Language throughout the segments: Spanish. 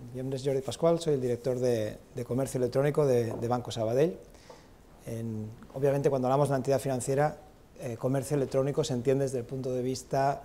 Mi nombre es Jordi Pascual, soy el director de comercio electrónico de Banco Sabadell. Obviamente, cuando hablamos de una entidad financiera, comercio electrónico se entiende desde el punto de vista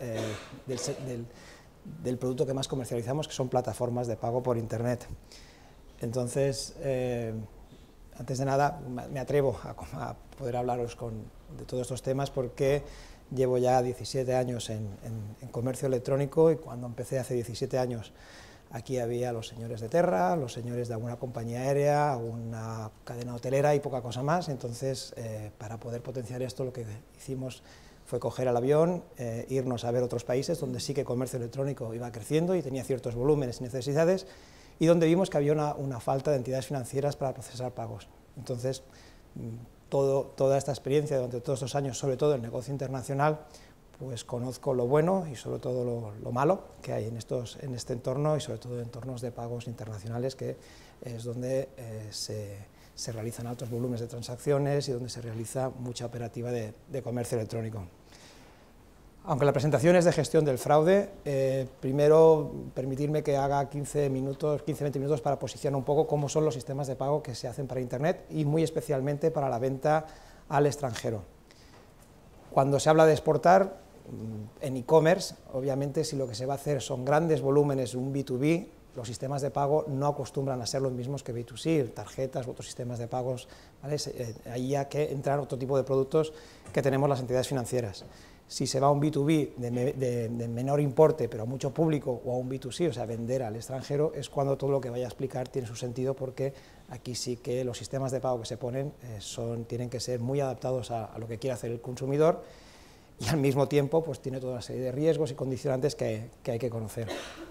del producto que más comercializamos, que son plataformas de pago por Internet. Entonces, antes de nada, me atrevo a poder hablaros de todos estos temas porque llevo ya 17 años en comercio electrónico, y cuando empecé hace 17 años aquí había los señores de Terra, los señores de alguna compañía aérea, alguna cadena hotelera y poca cosa más. Entonces, para poder potenciar esto, lo que hicimos fue coger el avión, irnos a ver otros países donde sí que comercio electrónico iba creciendo y tenía ciertos volúmenes y necesidades, y donde vimos que había una falta de entidades financieras para procesar pagos. Entonces, toda esta experiencia durante todos estos años, sobre todo en el negocio internacional, pues conozco lo bueno y sobre todo lo malo que hay en este entorno, y sobre todo en entornos de pagos internacionales, que es donde se realizan altos volúmenes de transacciones y donde se realiza mucha operativa de comercio electrónico. Aunque la presentación es de gestión del fraude, primero permitirme que haga 15-20 minutos para posicionar un poco cómo son los sistemas de pago que se hacen para Internet y muy especialmente para la venta al extranjero. Cuando se habla de exportar, en e-commerce, obviamente, si lo que se va a hacer son grandes volúmenes, un B2B, los sistemas de pago no acostumbran a ser los mismos que B2C, tarjetas u otros sistemas de pagos, ¿vale? Ahí hay que entrar otro tipo de productos que tenemos las entidades financieras. Si se va a un B2B de menor importe, pero a mucho público, o a un B2C, o sea, vender al extranjero, es cuando todo lo que vaya a explicar tiene su sentido, porque aquí sí que los sistemas de pago que se ponen tienen que ser muy adaptados a lo que quiere hacer el consumidor, y al mismo tiempo pues tiene toda una serie de riesgos y condicionantes que hay que conocer.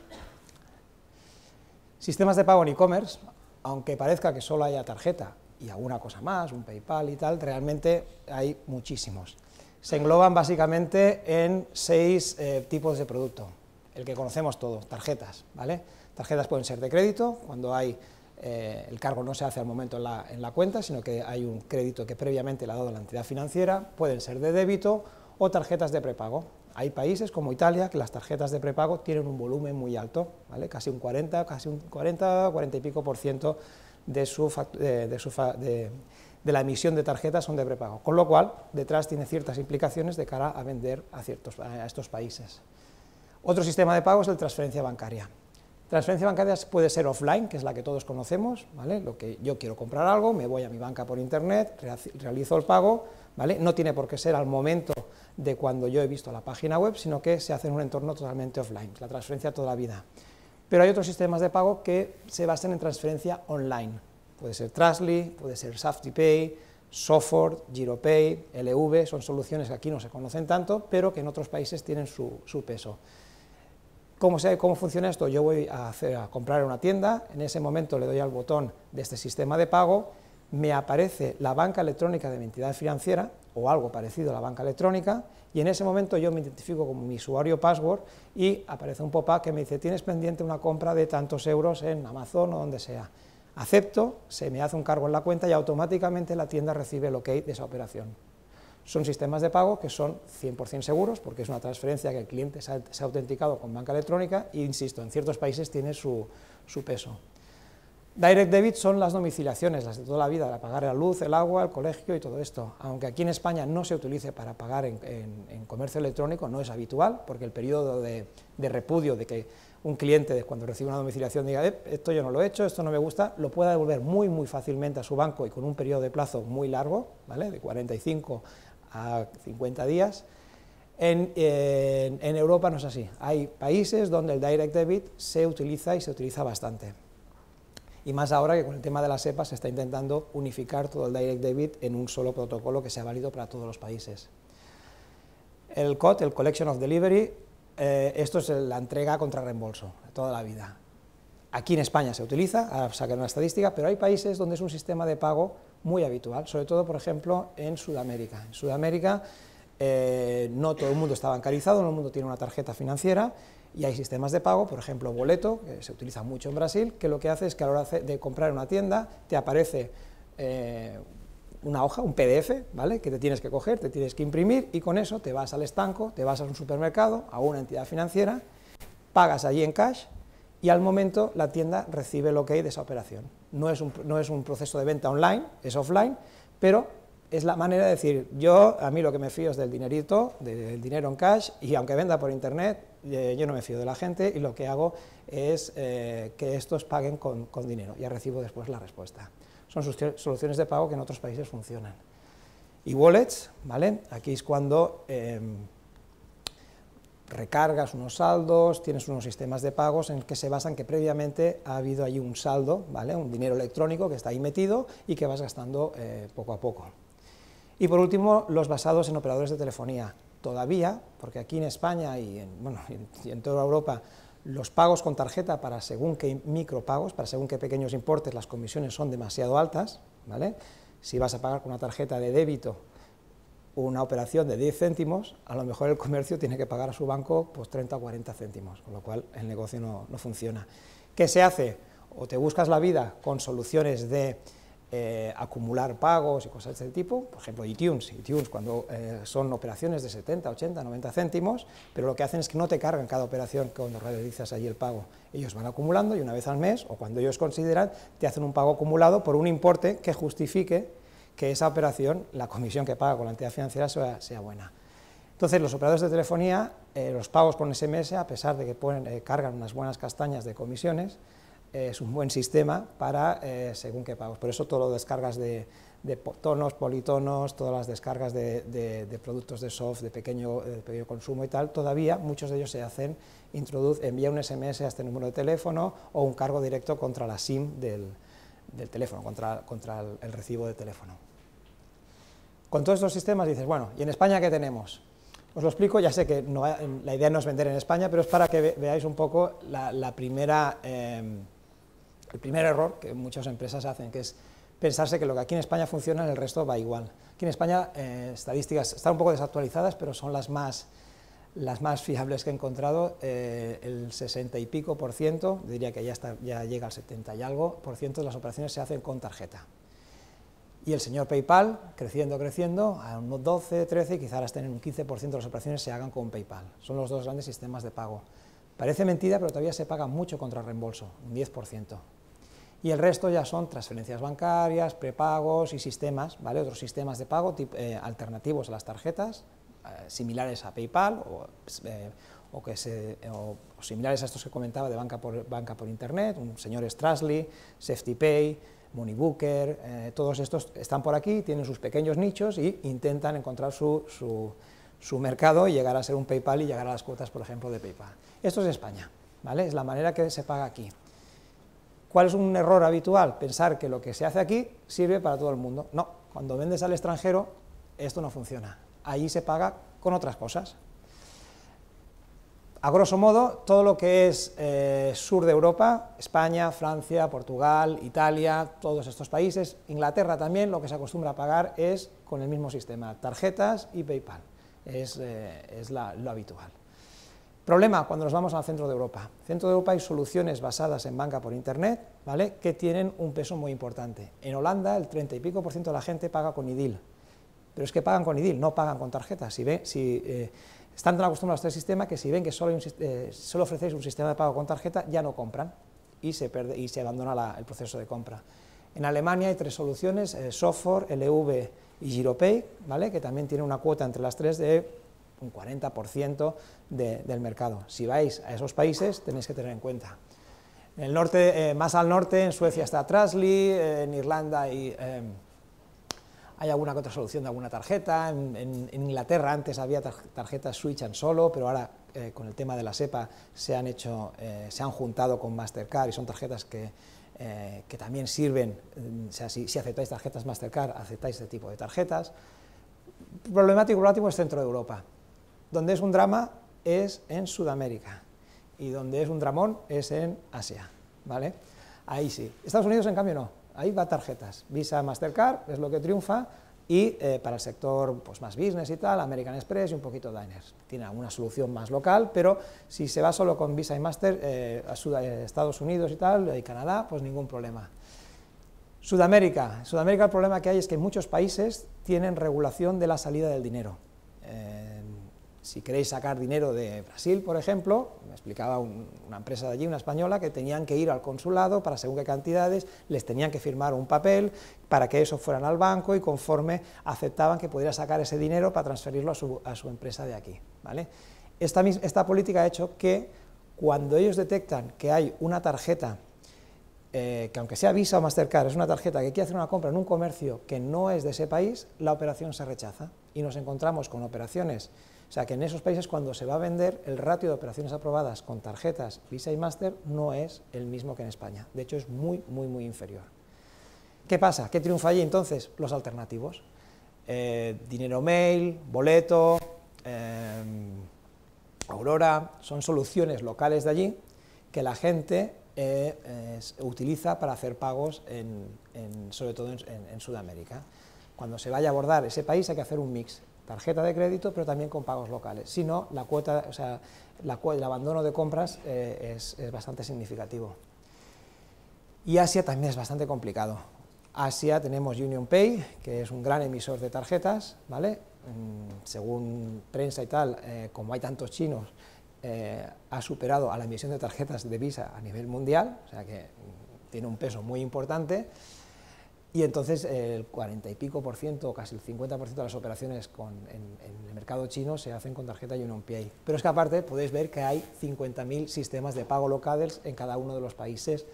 Sistemas de pago en e-commerce, aunque parezca que solo haya tarjeta y alguna cosa más, un PayPal y tal, realmente hay muchísimos. Se engloban básicamente en 6 tipos de producto, el que conocemos todos, tarjetas, ¿vale? Tarjetas pueden ser de crédito, cuando el cargo no se hace al momento en la cuenta, sino que hay un crédito que previamente le ha dado la entidad financiera, pueden ser de débito, o tarjetas de prepago. Hay países como Italia que las tarjetas de prepago tienen un volumen muy alto, ¿vale? Casi un 40 y pico % de la emisión de tarjetas son de prepago, con lo cual detrás tiene ciertas implicaciones de cara a vender a estos países. Otro sistema de pago es el transferencia bancaria. Transferencia bancaria puede ser offline, que es la que todos conocemos, ¿vale? Lo que yo quiero comprar algo, me voy a mi banca por internet, realizo el pago, ¿vale? No tiene por qué ser al momento de cuando yo he visto la página web, sino que se hace en un entorno totalmente offline, la transferencia toda la vida. Pero hay otros sistemas de pago que se basan en transferencia online, puede ser Trustly, puede ser SafetyPay, Sofort, GiroPay, LV, son soluciones que aquí no se conocen tanto, pero que en otros países tienen su peso. ¿Cómo funciona esto? Yo voy a comprar en una tienda, en ese momento le doy al botón de este sistema de pago, me aparece la banca electrónica de mi entidad financiera, o algo parecido a la banca electrónica, y en ese momento yo me identifico como mi usuario password, y aparece un pop-up que me dice: tienes pendiente una compra de tantos euros en Amazon o donde sea. Acepto, se me hace un cargo en la cuenta y automáticamente la tienda recibe el OK de esa operación. Son sistemas de pago que son 100% seguros, porque es una transferencia que el cliente se ha autenticado con banca electrónica, e insisto, en ciertos países tiene su peso. Direct Debit son las domiciliaciones, las de toda la vida, para pagar la luz, el agua, el colegio y todo esto. Aunque aquí en España no se utilice para pagar en comercio electrónico, no es habitual, porque el periodo de repudio de que un cliente, cuando recibe una domiciliación, diga: esto yo no lo he hecho, esto no me gusta, lo pueda devolver muy fácilmente a su banco y con un periodo de plazo muy largo, ¿vale?, de 45 a 50 días. En Europa no es así. Hay países donde el Direct Debit se utiliza, y se utiliza bastante. Y más ahora que con el tema de la SEPA se está intentando unificar todo el Direct Debit en un solo protocolo que sea válido para todos los países. El COD, el Collection of Delivery, esto es la entrega contra reembolso de toda la vida. Aquí en España se utiliza, ahora sacar una estadística, pero hay países donde es un sistema de pago muy habitual, sobre todo, por ejemplo, en Sudamérica. En Sudamérica no todo el mundo está bancarizado, no todo el mundo tiene una tarjeta financiera, y hay sistemas de pago, por ejemplo, Boleto, que se utiliza mucho en Brasil, que lo que hace es que a la hora de comprar en una tienda te aparece una hoja, un PDF, ¿vale?, que te tienes que coger, te tienes que imprimir, y con eso te vas al estanco, te vas a un supermercado, a una entidad financiera, pagas allí en cash, y al momento la tienda recibe el OK de esa operación. No es un proceso de venta online, es offline, pero es la manera de decir, a mí lo que me fío es del dinerito, del dinero en cash, y aunque venda por internet, yo no me fío de la gente, y lo que hago es que estos paguen con dinero, ya recibo después la respuesta. Son soluciones de pago que en otros países funcionan. Y wallets, ¿vale? Aquí es cuando recargas unos saldos, tienes unos sistemas de pagos en que se basan que previamente ha habido allí un saldo, ¿vale? Un dinero electrónico que está ahí metido y que vas gastando poco a poco. Y por último, los basados en operadores de telefonía. Todavía, porque aquí en España y en toda Europa, los pagos con tarjeta para según qué micropagos, para según qué pequeños importes, las comisiones son demasiado altas, ¿vale? Si vas a pagar con una tarjeta de débito una operación de 10 céntimos, a lo mejor el comercio tiene que pagar a su banco pues 30 o 40 céntimos, con lo cual el negocio no funciona. ¿Qué se hace? O te buscas la vida con soluciones de acumular pagos y cosas de este tipo, por ejemplo iTunes cuando son operaciones de 70, 80, 90 céntimos, pero lo que hacen es que no te cargan cada operación cuando realizas allí el pago, ellos van acumulando y una vez al mes, o cuando ellos consideran, te hacen un pago acumulado por un importe que justifique que esa operación, la comisión que paga con la entidad financiera sea buena. Entonces los operadores de telefonía, los pagos con SMS, a pesar de que cargan unas buenas castañas de comisiones, es un buen sistema para según qué pagos. Por eso todas las descargas de tonos, politonos, todas las descargas de productos de soft de pequeño consumo y tal, todavía muchos de ellos se hacen, envía un SMS a este número de teléfono o un cargo directo contra la SIM del teléfono, contra el recibo de teléfono. Con todos estos sistemas dices, bueno, ¿y en España qué tenemos? Os lo explico, ya sé que la idea no es vender en España, pero es para que veáis un poco el primer error que muchas empresas hacen, que es pensarse que lo que aquí en España funciona, en el resto va igual. Aquí en España, estadísticas están un poco desactualizadas, pero son las más fiables que he encontrado. El 60 y pico por ciento, diría que ya llega al 70 y algo por ciento de las operaciones se hacen con tarjeta. Y el señor PayPal, creciendo, a unos 12, 13, y quizá ahora estén en un 15% de las operaciones se hagan con PayPal. Son los dos grandes sistemas de pago. Parece mentira, pero todavía se paga mucho contra reembolso, un 10%. Y el resto ya son transferencias bancarias, prepagos y sistemas, ¿vale? Otros sistemas de pago alternativos a las tarjetas, similares a PayPal o similares a estos que comentaba de banca por internet, un señor Strassly, SafetyPay, Moneybooker, todos estos están por aquí, tienen sus pequeños nichos y intentan encontrar su mercado y llegar a ser un PayPal y llegar a las cuotas, por ejemplo, de PayPal. Esto es España, ¿vale? Es la manera que se paga aquí. ¿Cuál es un error habitual? Pensar que lo que se hace aquí sirve para todo el mundo. No, cuando vendes al extranjero esto no funciona, ahí se paga con otras cosas. A grosso modo, todo lo que es sur de Europa, España, Francia, Portugal, Italia, todos estos países, Inglaterra también, lo que se acostumbra a pagar es con el mismo sistema, tarjetas y PayPal, es lo habitual. Problema cuando nos vamos al centro de Europa. En el centro de Europa hay soluciones basadas en banca por internet, ¿vale?, que tienen un peso muy importante. En Holanda el 30 y pico % de la gente paga con IDIL, pero es que pagan con IDIL, no pagan con tarjetas. Están tan acostumbrados a este sistema que si ven que solo ofrecéis un sistema de pago con tarjeta, ya no compran y se abandona el proceso de compra. En Alemania hay 3 soluciones, Software, LV y Giropay, ¿vale?, que también tienen una cuota entre las 3 de un 40% del mercado. Si vais a esos países tenéis que tener en cuenta. En el norte, más al norte, en Suecia está Trustly, en Irlanda hay alguna que otra solución de alguna tarjeta, en Inglaterra antes había tarjetas Switch and Solo, pero ahora con el tema de la SEPA se han juntado con Mastercard y son tarjetas que también sirven, o sea, si aceptáis tarjetas Mastercard, aceptáis este tipo de tarjetas. Problemático es centro de Europa. Donde es un drama es en Sudamérica y donde es un dramón es en Asia, ¿vale? Ahí sí. Estados Unidos, en cambio, no. Ahí va tarjetas. Visa, Mastercard es lo que triunfa y para el sector pues, más business y tal, American Express y un poquito Diners. Tiene alguna solución más local, pero si se va solo con Visa y Master, Estados Unidos y tal, y Canadá, pues ningún problema. Sudamérica el problema que hay es que muchos países tienen regulación de la salida del dinero. Si queréis sacar dinero de Brasil, por ejemplo, me explicaba una empresa de allí, una española, que tenían que ir al consulado para según qué cantidades, les tenían que firmar un papel para que eso fueran al banco y conforme aceptaban que pudiera sacar ese dinero para transferirlo a su empresa de aquí, ¿vale? Esta política ha hecho que cuando ellos detectan que hay una tarjeta, que aunque sea Visa o Mastercard, es una tarjeta que quiere hacer una compra en un comercio que no es de ese país, la operación se rechaza y nos encontramos con operaciones. O sea que en esos países cuando se va a vender, el ratio de operaciones aprobadas con tarjetas Visa y Master no es el mismo que en España, de hecho es muy inferior. ¿Qué pasa? ¿Qué triunfa allí entonces? Los alternativos. Dinero mail, boleto, Aurora, son soluciones locales de allí que la gente utiliza para hacer pagos, sobre todo en Sudamérica. Cuando se vaya a abordar ese país hay que hacer un mix, tarjeta de crédito, pero también con pagos locales. Si no, la cuota, o sea, el abandono de compras es bastante significativo. Y Asia también es bastante complicado. Asia tenemos UnionPay, que es un gran emisor de tarjetas, ¿vale? Según prensa y tal, como hay tantos chinos, ha superado a la emisión de tarjetas de Visa a nivel mundial, o sea que tiene un peso muy importante. Y entonces el 40 y pico por ciento, casi el 50% de las operaciones en el mercado chino se hacen con tarjeta UnionPay. Pero es que aparte podéis ver que hay 50.000 sistemas de pago locales en cada uno de los países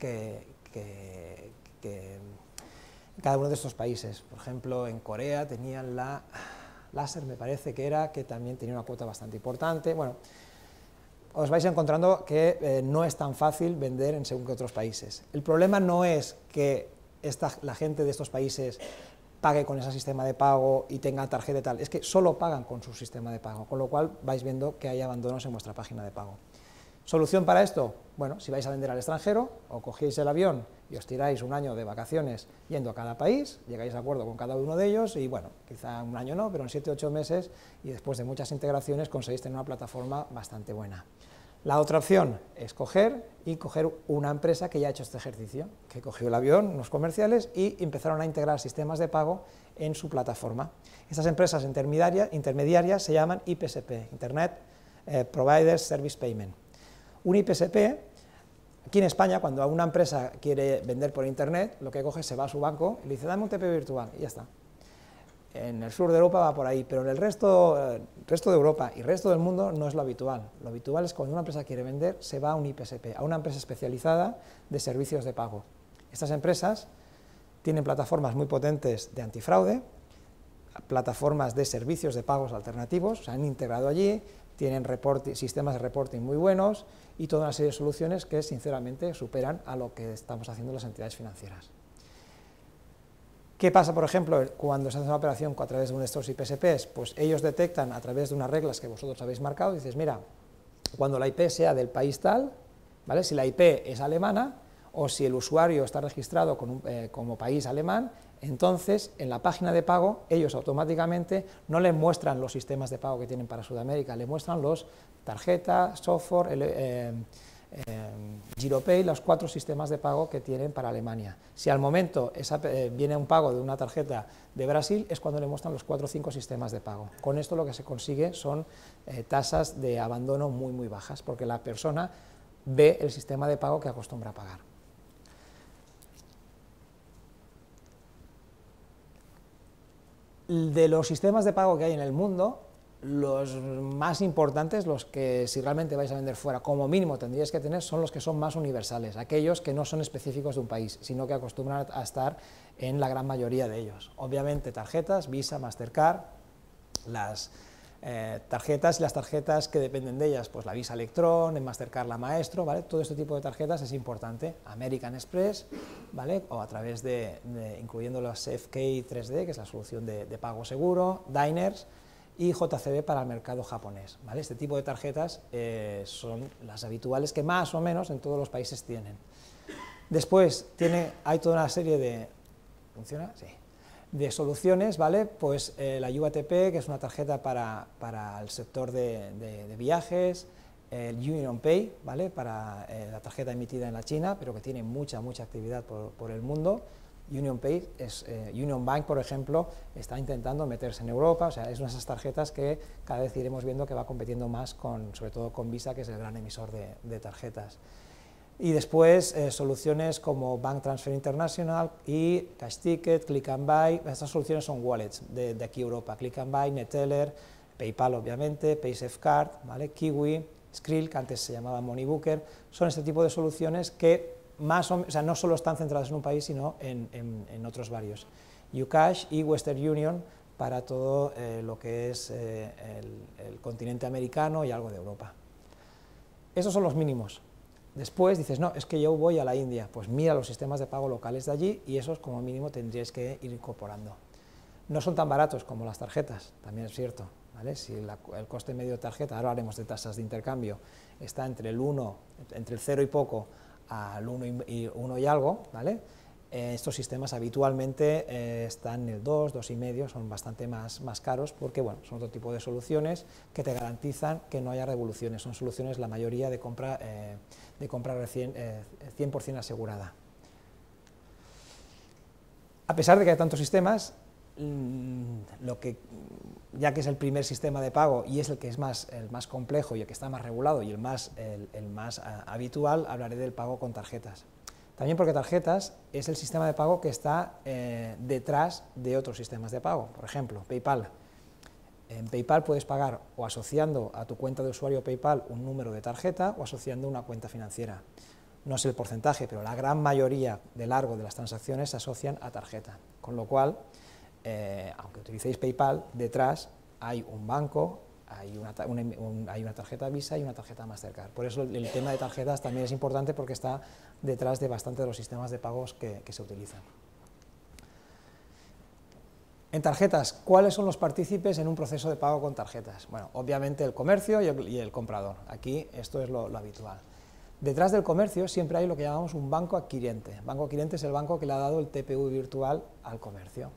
cada uno de estos países. Por ejemplo, en Corea tenían la Láser, me parece que era, que también tenía una cuota bastante importante. Bueno, os vais encontrando que no es tan fácil vender en según que otros países. El problema no es que la gente de estos países pague con ese sistema de pago y tenga tarjeta y tal, es que solo pagan con su sistema de pago, con lo cual vais viendo que hay abandonos en vuestra página de pago. ¿Solución para esto? Bueno, si vais a vender al extranjero, o cogéis el avión y os tiráis un año de vacaciones yendo a cada país, llegáis a acuerdo con cada uno de ellos y bueno, quizá un año no, pero en 7 o 8 meses y después de muchas integraciones conseguís tener una plataforma bastante buena. La otra opción es coger una empresa que ya ha hecho este ejercicio, que cogió el avión, unos comerciales, y empezaron a integrar sistemas de pago en su plataforma. Estas empresas intermediarias se llaman IPSP, Internet Provider Service Payment. Un IPSP, aquí en España, cuando una empresa quiere vender por Internet, lo que coge se va a su banco y le dice, dame un TP virtual, y ya está. En el sur de Europa va por ahí, pero en el resto de Europa y el resto del mundo no es lo habitual. Lo habitual es cuando una empresa quiere vender, se va a un IPSP, a una empresa especializada de servicios de pago. Estas empresas tienen plataformas muy potentes de antifraude, plataformas de servicios de pagos alternativos, se han integrado allí, tienen sistemas de reporting muy buenos y toda una serie de soluciones que sinceramente superan a lo que estamos haciendo las entidades financieras. ¿Qué pasa, por ejemplo, cuando se hace una operación a través de uno de estos IPSPs? Pues ellos detectan a través de unas reglas que vosotros habéis marcado, y dices, mira, cuando la IP sea del país tal, ¿vale? Si la IP es alemana, o si el usuario está registrado como país alemán, entonces en la página de pago ellos automáticamente no le muestran los sistemas de pago que tienen para Sudamérica, le muestran los tarjeta, software, GiroPay, los 4 sistemas de pago que tienen para Alemania. Si al momento viene un pago de una tarjeta de Brasil, es cuando le muestran los 4 o 5 sistemas de pago. Con esto lo que se consigue son tasas de abandono muy bajas, porque la persona ve el sistema de pago que acostumbra a pagar. De los sistemas de pago que hay en el mundo, los más importantes, los que si realmente vais a vender fuera, como mínimo tendríais que tener, son los que son más universales, aquellos que no son específicos de un país, sino que acostumbran a estar en la gran mayoría de ellos. Obviamente tarjetas, Visa, Mastercard, las tarjetas y las tarjetas que dependen de ellas, pues la Visa Electron, en Mastercard la Maestro, ¿vale? Todo este tipo de tarjetas es importante, American Express, ¿vale? O a través incluyendo las FK 3D, que es la solución de pago seguro, Diners, y JCB para el mercado japonés, ¿vale? Este tipo de tarjetas son las habituales que más o menos en todos los países tienen. Después hay toda una serie de... ¿Funciona? Sí. De soluciones, ¿vale? Pues la UATP, que es una tarjeta para el sector de viajes, el UnionPay, ¿vale? Para la tarjeta emitida en la China, pero que tiene mucha actividad por el mundo, UnionPay Union Bank, por ejemplo, está intentando meterse en Europa, o sea, es una de esas tarjetas que cada vez iremos viendo que va compitiendo más sobre todo con Visa, que es el gran emisor de tarjetas. Y después soluciones como Bank Transfer International y Cash Ticket, Click and Buy. Estas soluciones son wallets de aquí Europa: Click and Buy, Neteller, PayPal obviamente, PaySafeCard, ¿vale? Kiwi, Skrill, que antes se llamaba Moneybooker. Son este tipo de soluciones que o sea, no solo están centradas en un país, sino en otros varios. Ucash y Western Union para todo lo que es el continente americano y algo de Europa. Esos son los mínimos. Después dices, no, es que yo voy a la India, pues mira los sistemas de pago locales de allí y esos como mínimo tendríais que ir incorporando. No son tan baratos como las tarjetas, también es cierto, ¿vale? Si el coste medio de tarjeta, ahora haremos de tasas de intercambio, está entre el 0 y poco al 1 y algo, ¿vale? Estos sistemas habitualmente están en el 2, 2,5, son bastante más caros porque, bueno, son otro tipo de soluciones que te garantizan que no haya revoluciones, son soluciones la mayoría de compra 100% asegurada. A pesar de que hay tantos sistemas, ya que es el primer sistema de pago y es el que es el más complejo y el que está más regulado y el más habitual, hablaré del pago con tarjetas. También porque tarjetas es el sistema de pago que está detrás de otros sistemas de pago. Por ejemplo, PayPal. En PayPal puedes pagar o asociando a tu cuenta de usuario PayPal un número de tarjeta o asociando una cuenta financiera. No sé el porcentaje, pero la gran mayoría de largo de las transacciones se asocian a tarjeta. Con lo cual, aunque utilicéis PayPal, detrás hay un banco, hay una tarjeta Visa y una tarjeta Mastercard. Por eso el tema de tarjetas también es importante porque está detrás de bastante de los sistemas de pagos que se utilizan. En tarjetas, ¿cuáles son los partícipes en un proceso de pago con tarjetas? Bueno, obviamente el comercio y el comprador. Aquí esto es lo habitual. Detrás del comercio siempre hay lo que llamamos un banco adquiriente. Banco adquiriente es el banco que le ha dado el TPV virtual al comercio.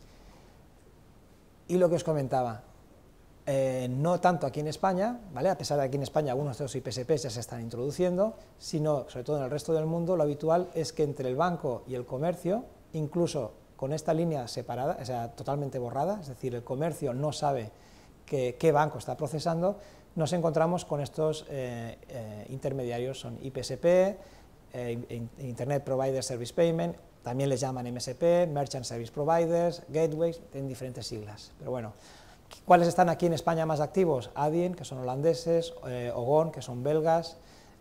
Y lo que os comentaba, no tanto aquí en España, ¿vale? A pesar de que aquí en España algunos de los IPSPs ya se están introduciendo, sino sobre todo en el resto del mundo, lo habitual es que entre el banco y el comercio, incluso con esta línea separada, o sea, totalmente borrada, es decir, el comercio no sabe qué banco está procesando, nos encontramos con estos intermediarios, son IPSP, Internet Provider Service Payment, también les llaman MSP, Merchant Service Providers, Gateways, tienen diferentes siglas, pero bueno. ¿Cuáles están aquí en España más activos? Adyen, que son holandeses, Ogon, que son belgas,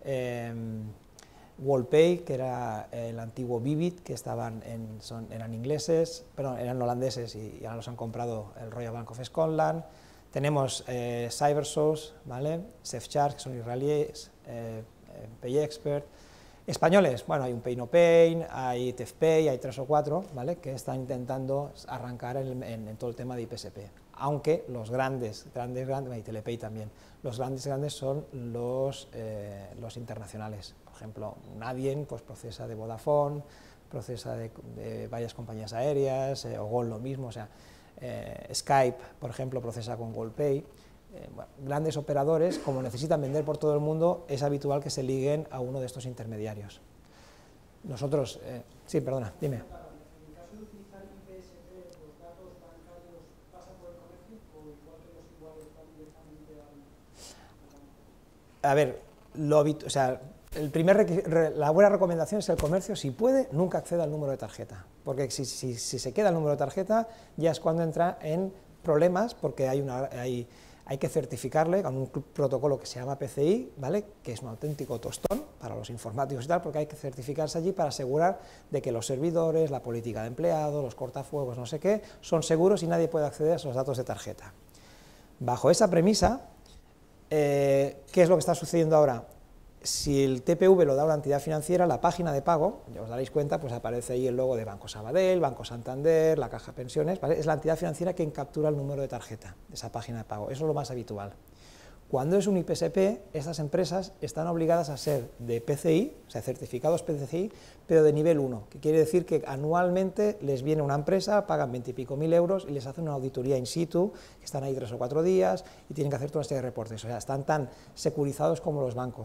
Worldpay, que era el antiguo Vivid, que eran ingleses, perdón, eran holandeses y ahora los han comprado el Royal Bank of Scotland. Tenemos Cybersource, ¿vale? SafeCharge, que son israelíes, PayExpert. Españoles, bueno, hay un Pay No Pain, hay TEFPay, hay 3 o 4, ¿vale? Que están intentando arrancar en todo el tema de IPSP. Aunque los grandes, y Telepay también, los grandes son los internacionales. Por ejemplo, Adyen pues procesa de Vodafone, procesa de varias compañías aéreas, Ogon lo mismo, o sea, Skype, por ejemplo, procesa con Worldpay. Bueno, grandes operadores, como necesitan vender por todo el mundo, es habitual que se liguen a uno de estos intermediarios. Nosotros, sí, perdona, dime. En caso de utilizar IPSP, ¿los datos bancarios pasan por el comercio o igual que los iguales van directamente al banco? A ver, o sea, la buena recomendación es el comercio, si puede, nunca acceda al número de tarjeta, porque si se queda el número de tarjeta, ya es cuando entra en problemas, porque hay que certificarle con un protocolo que se llama PCI, ¿vale? Que es un auténtico tostón para los informáticos y tal, porque hay que certificarse allí para asegurar de que los servidores, la política de empleados, los cortafuegos, no sé qué, son seguros y nadie puede acceder a esos datos de tarjeta. Bajo esa premisa, ¿qué es lo que está sucediendo ahora? Si el TPV lo da una entidad financiera, la página de pago, ya os daréis cuenta, pues aparece ahí el logo de Banco Sabadell, Banco Santander, la Caja Pensiones, ¿vale? Es la entidad financiera quien captura el número de tarjeta de esa página de pago, eso es lo más habitual. Cuando es un IPSP, estas empresas están obligadas a ser de PCI, o sea, certificados PCI, pero de nivel 1, que quiere decir que anualmente les viene una empresa, pagan 20 y pico mil euros y les hacen una auditoría in situ, que están ahí 3 o 4 días y tienen que hacer toda una serie de reportes, o sea, están tan securizados como los bancos.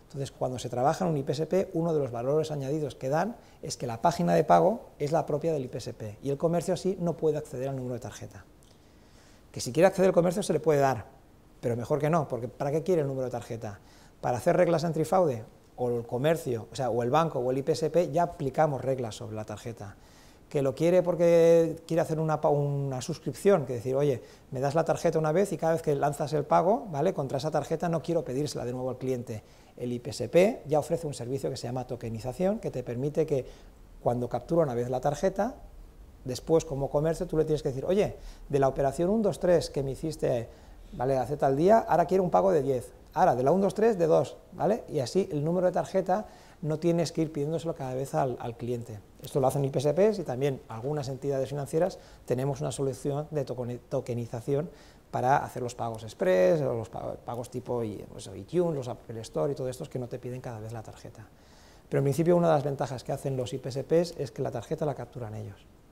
Entonces, cuando se trabaja en un IPSP, uno de los valores añadidos que dan es que la página de pago es la propia del IPSP y el comercio así no puede acceder al número de tarjeta. Que si quiere acceder al comercio se le puede dar, pero mejor que no, porque ¿para qué quiere el número de tarjeta? Para hacer reglas antifraude, o el comercio, o el banco o el IPSP ya aplicamos reglas sobre la tarjeta. Que lo quiere porque quiere hacer una suscripción, que decir, oye, me das la tarjeta una vez y cada vez que lanzas el pago, ¿vale?, contra esa tarjeta no quiero pedírsela de nuevo al cliente. El IPSP ya ofrece un servicio que se llama tokenización, que te permite que cuando captura una vez la tarjeta, después como comercio tú le tienes que decir, oye, de la operación 1, 2, 3 que me hiciste, ¿vale?, hace tal día, ahora quiero un pago de 10, ahora de la 1, 2, 3 de 2, ¿vale?, y así el número de tarjeta no tienes que ir pidiéndoselo cada vez al cliente. Esto lo hacen IPSPs y también algunas entidades financieras tenemos una solución de tokenización para hacer los pagos express, o los pagos tipo iTunes, los Apple Store y todo esto que no te piden cada vez la tarjeta. Pero en principio una de las ventajas que hacen los IPSPs es que la tarjeta la capturan ellos.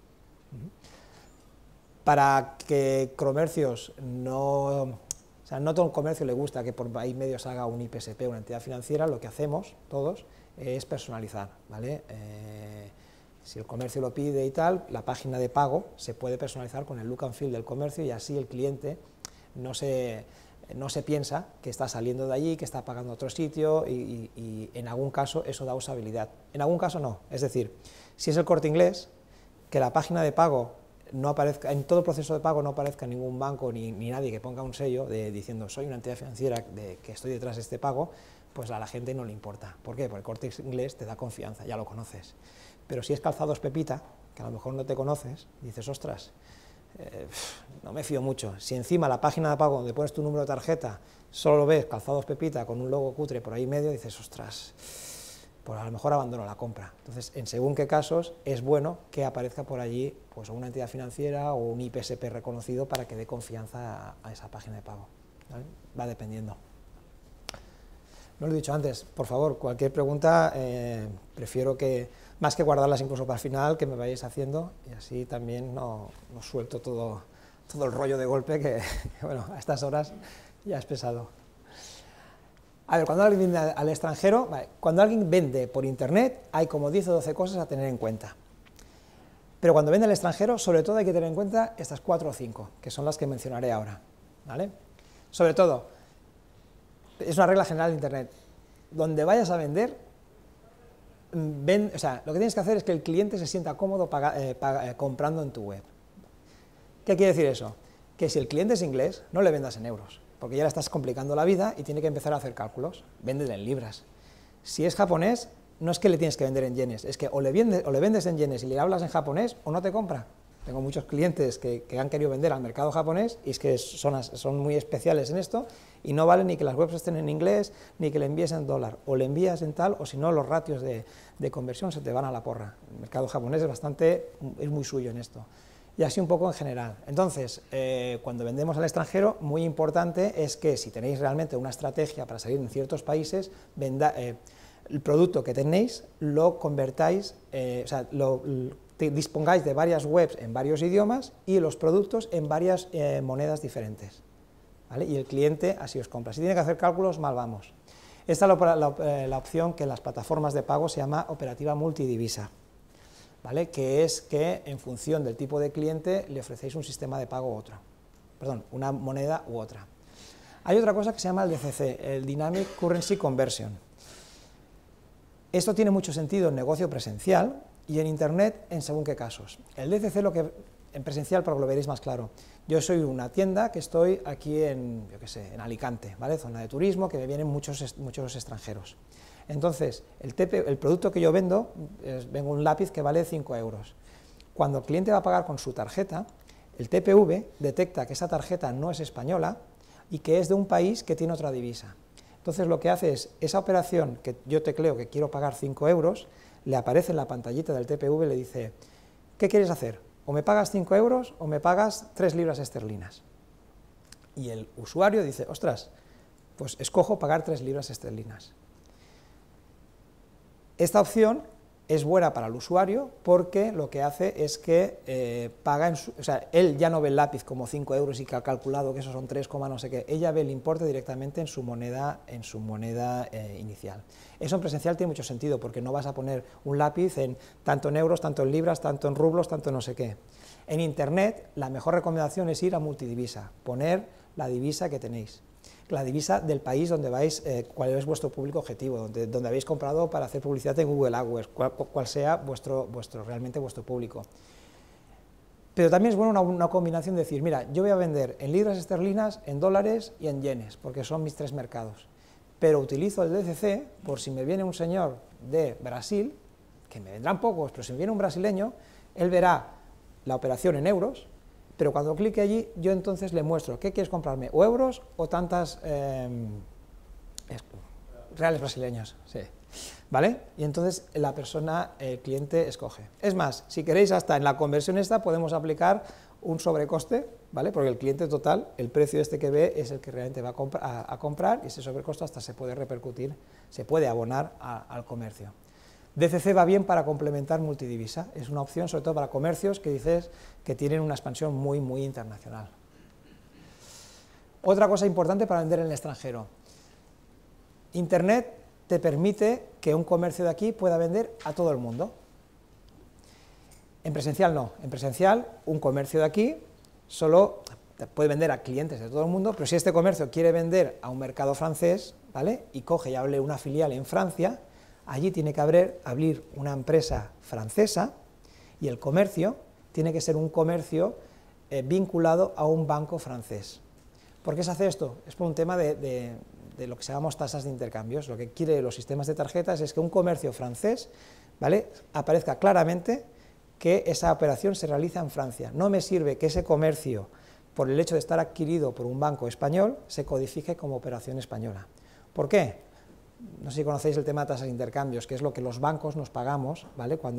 Para que comercios no todo el comercio le gusta que por ahí medios haga un IPSP, una entidad financiera, lo que hacemos todos es personalizar, ¿vale? Si el comercio lo pide y tal, la página de pago se puede personalizar con el look and feel del comercio y así el cliente no se piensa que está saliendo de allí, que está pagando a otro sitio y en algún caso eso da usabilidad. En algún caso no, es decir, si es el Corte Inglés, que la página de pago no aparezca, en todo el proceso de pago no aparezca ningún banco ni nadie que ponga un sello diciendo soy una entidad financiera que estoy detrás de este pago, pues a la gente no le importa. ¿Por qué? Porque el Corte Inglés te da confianza, ya lo conoces. Pero si es Calzados Pepita, que a lo mejor no te conoces, dices, ostras, no me fío mucho. Si encima la página de pago donde pones tu número de tarjeta solo lo ves Calzados Pepita con un logo cutre por ahí medio, dices, ostras, pues a lo mejor abandono la compra. Entonces, en según qué casos, es bueno que aparezca por allí pues una entidad financiera o un IPSP reconocido para que dé confianza a esa página de pago, ¿vale? Va dependiendo. No lo he dicho antes, por favor, cualquier pregunta, prefiero que, más que guardarlas incluso para el final, que me vayáis haciendo y así también no suelto todo el rollo de golpe que, bueno, a estas horas ya es pesado. A ver, cuando alguien vende al extranjero, vale, cuando alguien vende por internet hay como 10 o 12 cosas a tener en cuenta. Pero cuando vende al extranjero, sobre todo hay que tener en cuenta estas 4 o 5, que son las que mencionaré ahora, ¿vale? Sobre todo, es una regla general de internet, donde vayas a vender, o sea, lo que tienes que hacer es que el cliente se sienta cómodo comprando en tu web. ¿Qué quiere decir eso? Que si el cliente es inglés, no le vendas en euros, porque ya le estás complicando la vida y tiene que empezar a hacer cálculos, véndele en libras. Si es japonés, no es que le tienes que vender en yenes, es que o le vendes en yenes y le hablas en japonés o no te compra. Tengo muchos clientes que han querido vender al mercado japonés y es que son muy especiales en esto y no vale ni que las webs estén en inglés ni que le envíes en dólar, o le envías en tal, o si no los ratios de conversión se te van a la porra. El mercado japonés es muy suyo en esto. Y así un poco en general. Entonces, cuando vendemos al extranjero, muy importante es que si tenéis realmente una estrategia para salir en ciertos países, el producto que tenéis lo convertáis, dispongáis de varias webs en varios idiomas y los productos en varias monedas diferentes, ¿vale? Y el cliente así os compra. Si tiene que hacer cálculos, mal vamos. Esta es la opción que en las plataformas de pago se llama operativa multidivisa, ¿vale? Que es que en función del tipo de cliente le ofrecéis un sistema de pago u otro, perdón, una moneda u otra. Hay otra cosa que se llama el DCC, el Dynamic Currency Conversion. Esto tiene mucho sentido en negocio presencial y en internet en según qué casos. El DCC en presencial, para que lo veréis más claro. Yo soy una tienda que estoy aquí en Alicante, ¿vale? Zona de turismo, que me vienen muchos extranjeros. Entonces, el producto que yo vendo, vengo un lápiz que vale 5 euros. Cuando el cliente va a pagar con su tarjeta, el TPV detecta que esa tarjeta no es española y que es de un país que tiene otra divisa. Entonces lo que hace es, esa operación que yo tecleo que quiero pagar 5 euros, le aparece en la pantallita del TPV y le dice, ¿qué quieres hacer? O me pagas 5 euros o me pagas 3 libras esterlinas. Y el usuario dice, ostras, pues escojo pagar 3 libras esterlinas. Esta opción es buena para el usuario porque lo que hace es que paga, o sea, él ya no ve el lápiz como 5 euros y que ha calculado que esos son 3, no sé qué, ella ve el importe directamente en su moneda inicial. Eso en presencial tiene mucho sentido porque no vas a poner un lápiz tanto en euros, tanto en libras, tanto en rublos, tanto en no sé qué. En Internet la mejor recomendación es ir a multidivisa, poner la divisa que tenéis. La divisa del país donde vais, cuál es vuestro público objetivo, donde habéis comprado para hacer publicidad en Google AdWords, cuál sea realmente vuestro público. Pero también es bueno una combinación de decir, mira, yo voy a vender en libras esterlinas, en dólares y en yenes, porque son mis 3 mercados. Pero utilizo el DCC por si me viene un señor de Brasil, que me vendrán pocos, pero si me viene un brasileño, él verá la operación en euros, pero cuando clique allí, yo entonces le muestro, ¿qué quieres comprarme? ¿O euros o tantas reales brasileños? Sí. ¿Vale? Y entonces la persona, el cliente, escoge. Es más, si queréis, hasta en la conversión esta podemos aplicar un sobrecoste, ¿vale? Porque el cliente total, el precio este que ve, es el que realmente va a comprar, y ese sobrecosto hasta se puede repercutir, se puede abonar al comercio. DCC va bien para complementar multidivisa, es una opción sobre todo para comercios que dices que tienen una expansión muy internacional. Otra cosa importante para vender en el extranjero, Internet te permite que un comercio de aquí pueda vender a todo el mundo. En presencial no, en presencial un comercio de aquí solo puede vender a clientes de todo el mundo, pero si este comercio quiere vender a un mercado francés, ¿vale? Y coge y abre una filial en Francia, allí tiene que abrir una empresa francesa y el comercio tiene que ser un comercio vinculado a un banco francés. ¿Por qué se hace esto? Es por un tema de lo que se llamamos tasas de intercambios. Lo que quieren los sistemas de tarjetas es que un comercio francés, ¿vale?, aparezca claramente que esa operación se realiza en Francia. No me sirve que ese comercio, por el hecho de estar adquirido por un banco español, se codifique como operación española. ¿Por qué? No sé si conocéis el tema de tasas de intercambios, que es lo que los bancos nos pagamos, ¿vale? Cuando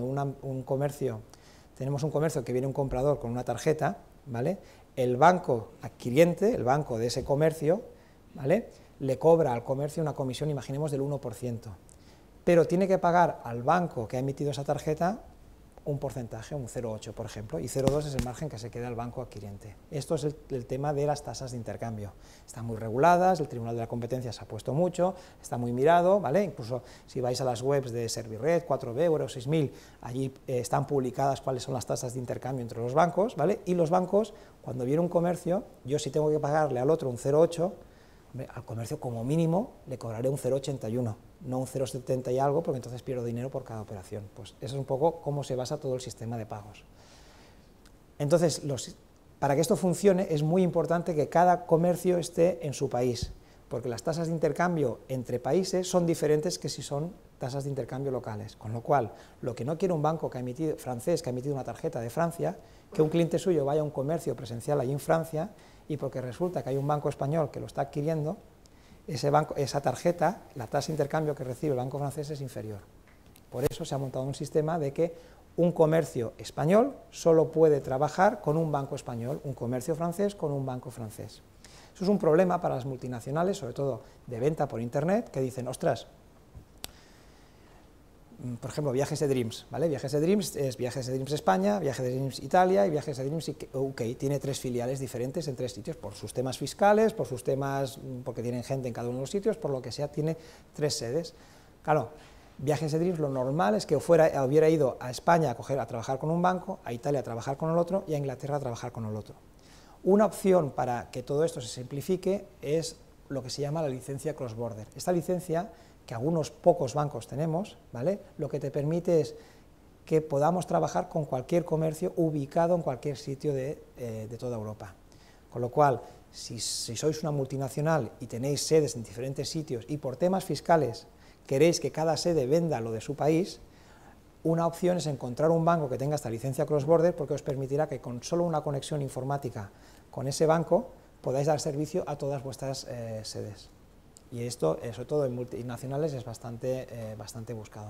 tenemos un comercio que viene un comprador con una tarjeta, ¿vale? El banco adquiriente, el banco de ese comercio, ¿vale?, le cobra al comercio una comisión, imaginemos, del 1%, pero tiene que pagar al banco que ha emitido esa tarjeta un porcentaje, un 0,8 por ejemplo, y 0,2 es el margen que se queda al banco adquiriente. Esto es el tema de las tasas de intercambio. Están muy reguladas, el Tribunal de la Competencia se ha puesto mucho, está muy mirado, ¿vale? Incluso si vais a las webs de Servirred, 4B, Euro 6000, allí están publicadas cuáles son las tasas de intercambio entre los bancos, ¿vale? Y los bancos, cuando viene un comercio, yo si tengo que pagarle al otro un 0,8, al comercio como mínimo le cobraré un 0,81, no un 0,70 y algo, porque entonces pierdo dinero por cada operación. Pues eso es un poco cómo se basa todo el sistema de pagos. Entonces, para que esto funcione es muy importante que cada comercio esté en su país, porque las tasas de intercambio entre países son diferentes que si son tasas de intercambio locales, con lo cual, lo que no quiere un banco francés que ha emitido una tarjeta de Francia, que un cliente suyo vaya a un comercio presencial allí en Francia, y porque resulta que hay un banco español que lo está adquiriendo, esa tarjeta, la tasa de intercambio que recibe el banco francés es inferior. Por eso se ha montado un sistema de que un comercio español solo puede trabajar con un banco español, un comercio francés con un banco francés. Eso es un problema para las multinacionales, sobre todo de venta por Internet, que dicen, ostras, por ejemplo, Viajes de Dreams, ¿vale? Viajes de Dreams es Viajes de Dreams España, Viajes de Dreams Italia y Viajes de Dreams UK. Tiene 3 filiales diferentes en 3 sitios, por sus temas fiscales, por sus temas, porque tienen gente en cada uno de los sitios, por lo que sea, tiene 3 sedes. Claro, Viajes de Dreams lo normal es que hubiera ido a España a trabajar con un banco, a Italia a trabajar con el otro y a Inglaterra a trabajar con el otro. Una opción para que todo esto se simplifique es lo que se llama la licencia cross-border. Esta licencia, que algunos pocos bancos tenemos, ¿vale?, lo que te permite es que podamos trabajar con cualquier comercio ubicado en cualquier sitio de toda Europa. Con lo cual, si sois una multinacional y tenéis sedes en diferentes sitios y por temas fiscales queréis que cada sede venda lo de su país, una opción es encontrar un banco que tenga esta licencia cross-border, porque os permitirá que con solo una conexión informática con ese banco podáis dar servicio a todas vuestras sedes. Y esto, sobre todo en multinacionales, es bastante buscado.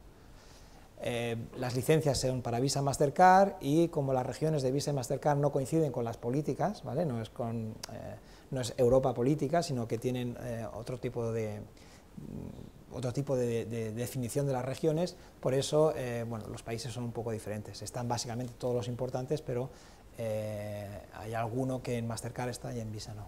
Las licencias son para Visa, Mastercard, y como las regiones de Visa y Mastercard no coinciden con las políticas, ¿vale?, no es Europa política, sino que tienen otro tipo de otro tipo de definición de las regiones, por eso bueno, los países son un poco diferentes. Están básicamente todos los importantes, pero hay alguno que en Mastercard está y en Visa no.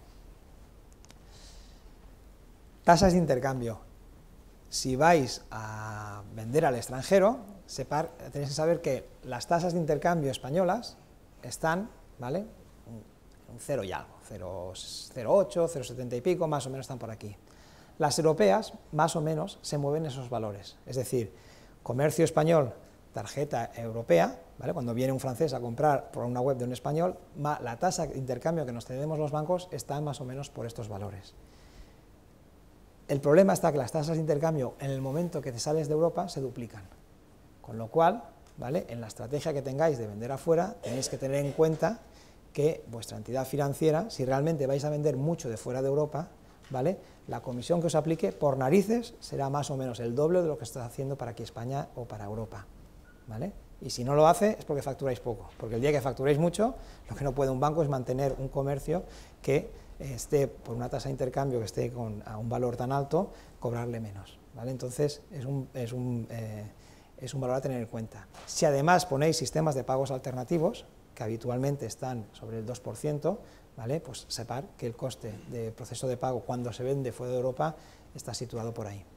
Tasas de intercambio. Si vais a vender al extranjero, tenéis que saber que las tasas de intercambio españolas están, ¿vale?, un 0 y algo, 0,08, 0,70 y pico, más o menos están por aquí. Las europeas, más o menos, se mueven esos valores, es decir, comercio español, tarjeta europea, ¿vale?, cuando viene un francés a comprar por una web de un español, la tasa de intercambio que nos cedemos los bancos está más o menos por estos valores. El problema está que las tasas de intercambio, en el momento que te sales de Europa, se duplican, con lo cual, ¿vale?, en la estrategia que tengáis de vender afuera, tenéis que tener en cuenta que vuestra entidad financiera, si realmente vais a vender mucho de fuera de Europa, ¿vale?, la comisión que os aplique, por narices, será más o menos el doble de lo que está haciendo para aquí España o para Europa, ¿vale? Y si no lo hace es porque facturáis poco, porque el día que facturáis mucho, lo que no puede un banco es mantener un comercio que esté por una tasa de intercambio que esté a un valor tan alto, cobrarle menos, ¿vale? Entonces es un valor a tener en cuenta. Si además ponéis sistemas de pagos alternativos, que habitualmente están sobre el 2%, ¿vale?, pues separ que el coste de proceso de pago cuando se vende fuera de Europa está situado por ahí.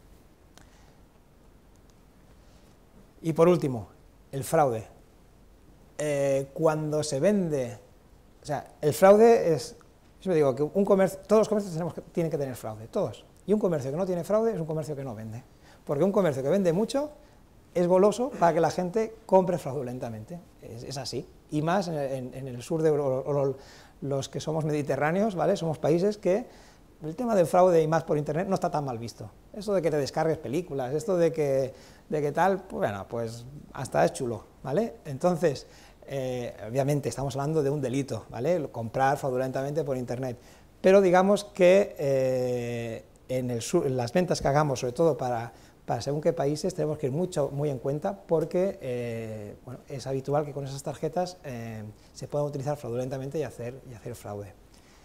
Y por último, el fraude. Cuando se vende, o sea, el fraude es, yo me digo que todos los comercios tienen que tener fraude, todos. Y un comercio que no tiene fraude es un comercio que no vende. Porque un comercio que vende mucho es goloso para que la gente compre fraudulentamente. Es así. Y más en el sur de Europa, los que somos mediterráneos, ¿vale?, somos países que el tema del fraude y más por internet no está tan mal visto. Eso de que te descargues películas, esto de que tal, pues bueno, pues hasta es chulo, ¿vale? Entonces, obviamente estamos hablando de un delito, ¿vale?, comprar fraudulentamente por internet, pero digamos que en las ventas que hagamos, sobre todo para según qué países, tenemos que ir muy en cuenta porque bueno, es habitual que con esas tarjetas se puedan utilizar fraudulentamente y hacer fraude.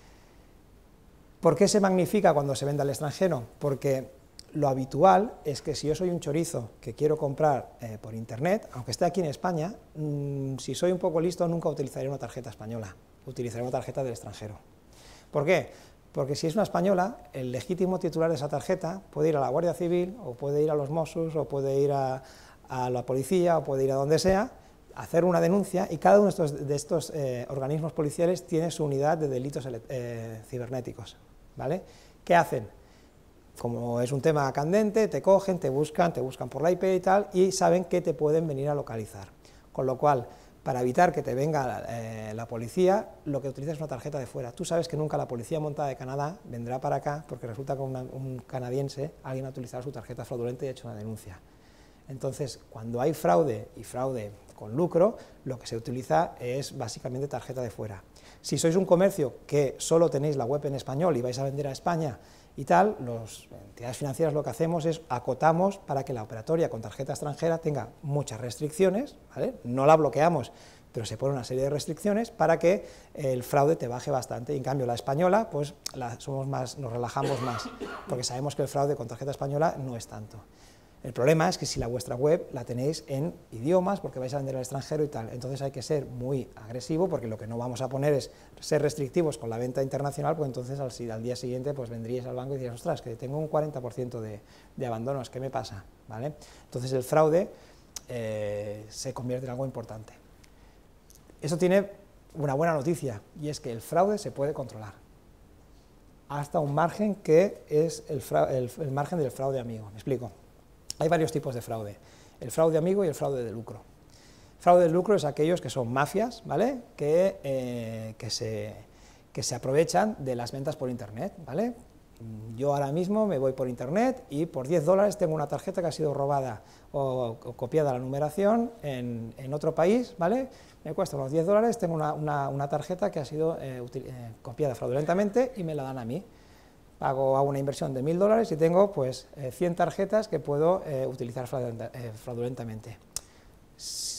¿Por qué se magnifica cuando se vende al extranjero? Porque lo habitual es que si yo soy un chorizo que quiero comprar por internet, aunque esté aquí en España, si soy un poco listo nunca utilizaré una tarjeta española, utilizaré una tarjeta del extranjero. ¿Por qué? Porque si es una española, el legítimo titular de esa tarjeta puede ir a la Guardia Civil, o puede ir a los Mossos, o puede ir a la policía, o puede ir a donde sea, hacer una denuncia, y cada uno de estos organismos policiales tiene su unidad de delitos cibernéticos, ¿vale? ¿Qué hacen? Como es un tema candente, te cogen, te buscan por la IP y tal, y saben que te pueden venir a localizar. Con lo cual, para evitar que te venga la policía, lo que utilizas es una tarjeta de fuera. Tú sabes que nunca la policía montada de Canadá vendrá para acá, porque resulta que un canadiense, alguien ha utilizado su tarjeta fraudulenta y ha hecho una denuncia. Entonces, cuando hay fraude, y fraude con lucro, lo que se utiliza es básicamente tarjeta de fuera. Si sois un comercio que solo tenéis la web en español y vais a vender a España y tal, las entidades financieras lo que hacemos es acotamos para que la operatoria con tarjeta extranjera tenga muchas restricciones, ¿vale? No la bloqueamos, pero se pone una serie de restricciones para que el fraude te baje bastante. Y en cambio la española, pues nos relajamos más, porque sabemos que el fraude con tarjeta española no es tanto. El problema es que si vuestra web la tenéis en idiomas, porque vais a vender al extranjero y tal, entonces hay que ser muy agresivo, porque lo que no vamos a poner es ser restrictivos con la venta internacional, pues entonces al día siguiente pues vendríais al banco y diríais, ostras, que tengo un 40% de abandonos, ¿qué me pasa? ¿Vale? Entonces el fraude se convierte en algo importante. Eso tiene una buena noticia, y es que el fraude se puede controlar, hasta un margen que es el margen del fraude amigo. Me explico. Hay varios tipos de fraude, el fraude amigo y el fraude de lucro. Fraude de lucro es aquellos que son mafias, ¿vale?, que se aprovechan de las ventas por internet, ¿vale? Yo ahora mismo me voy por internet y por $10 tengo una tarjeta que ha sido robada o copiada la numeración en otro país, ¿vale? Me cuesta unos $10, tengo una tarjeta que ha sido copiada fraudulentamente y me la dan a mí. Hago una inversión de $1000 y tengo pues 100 tarjetas que puedo utilizar fraudulentamente.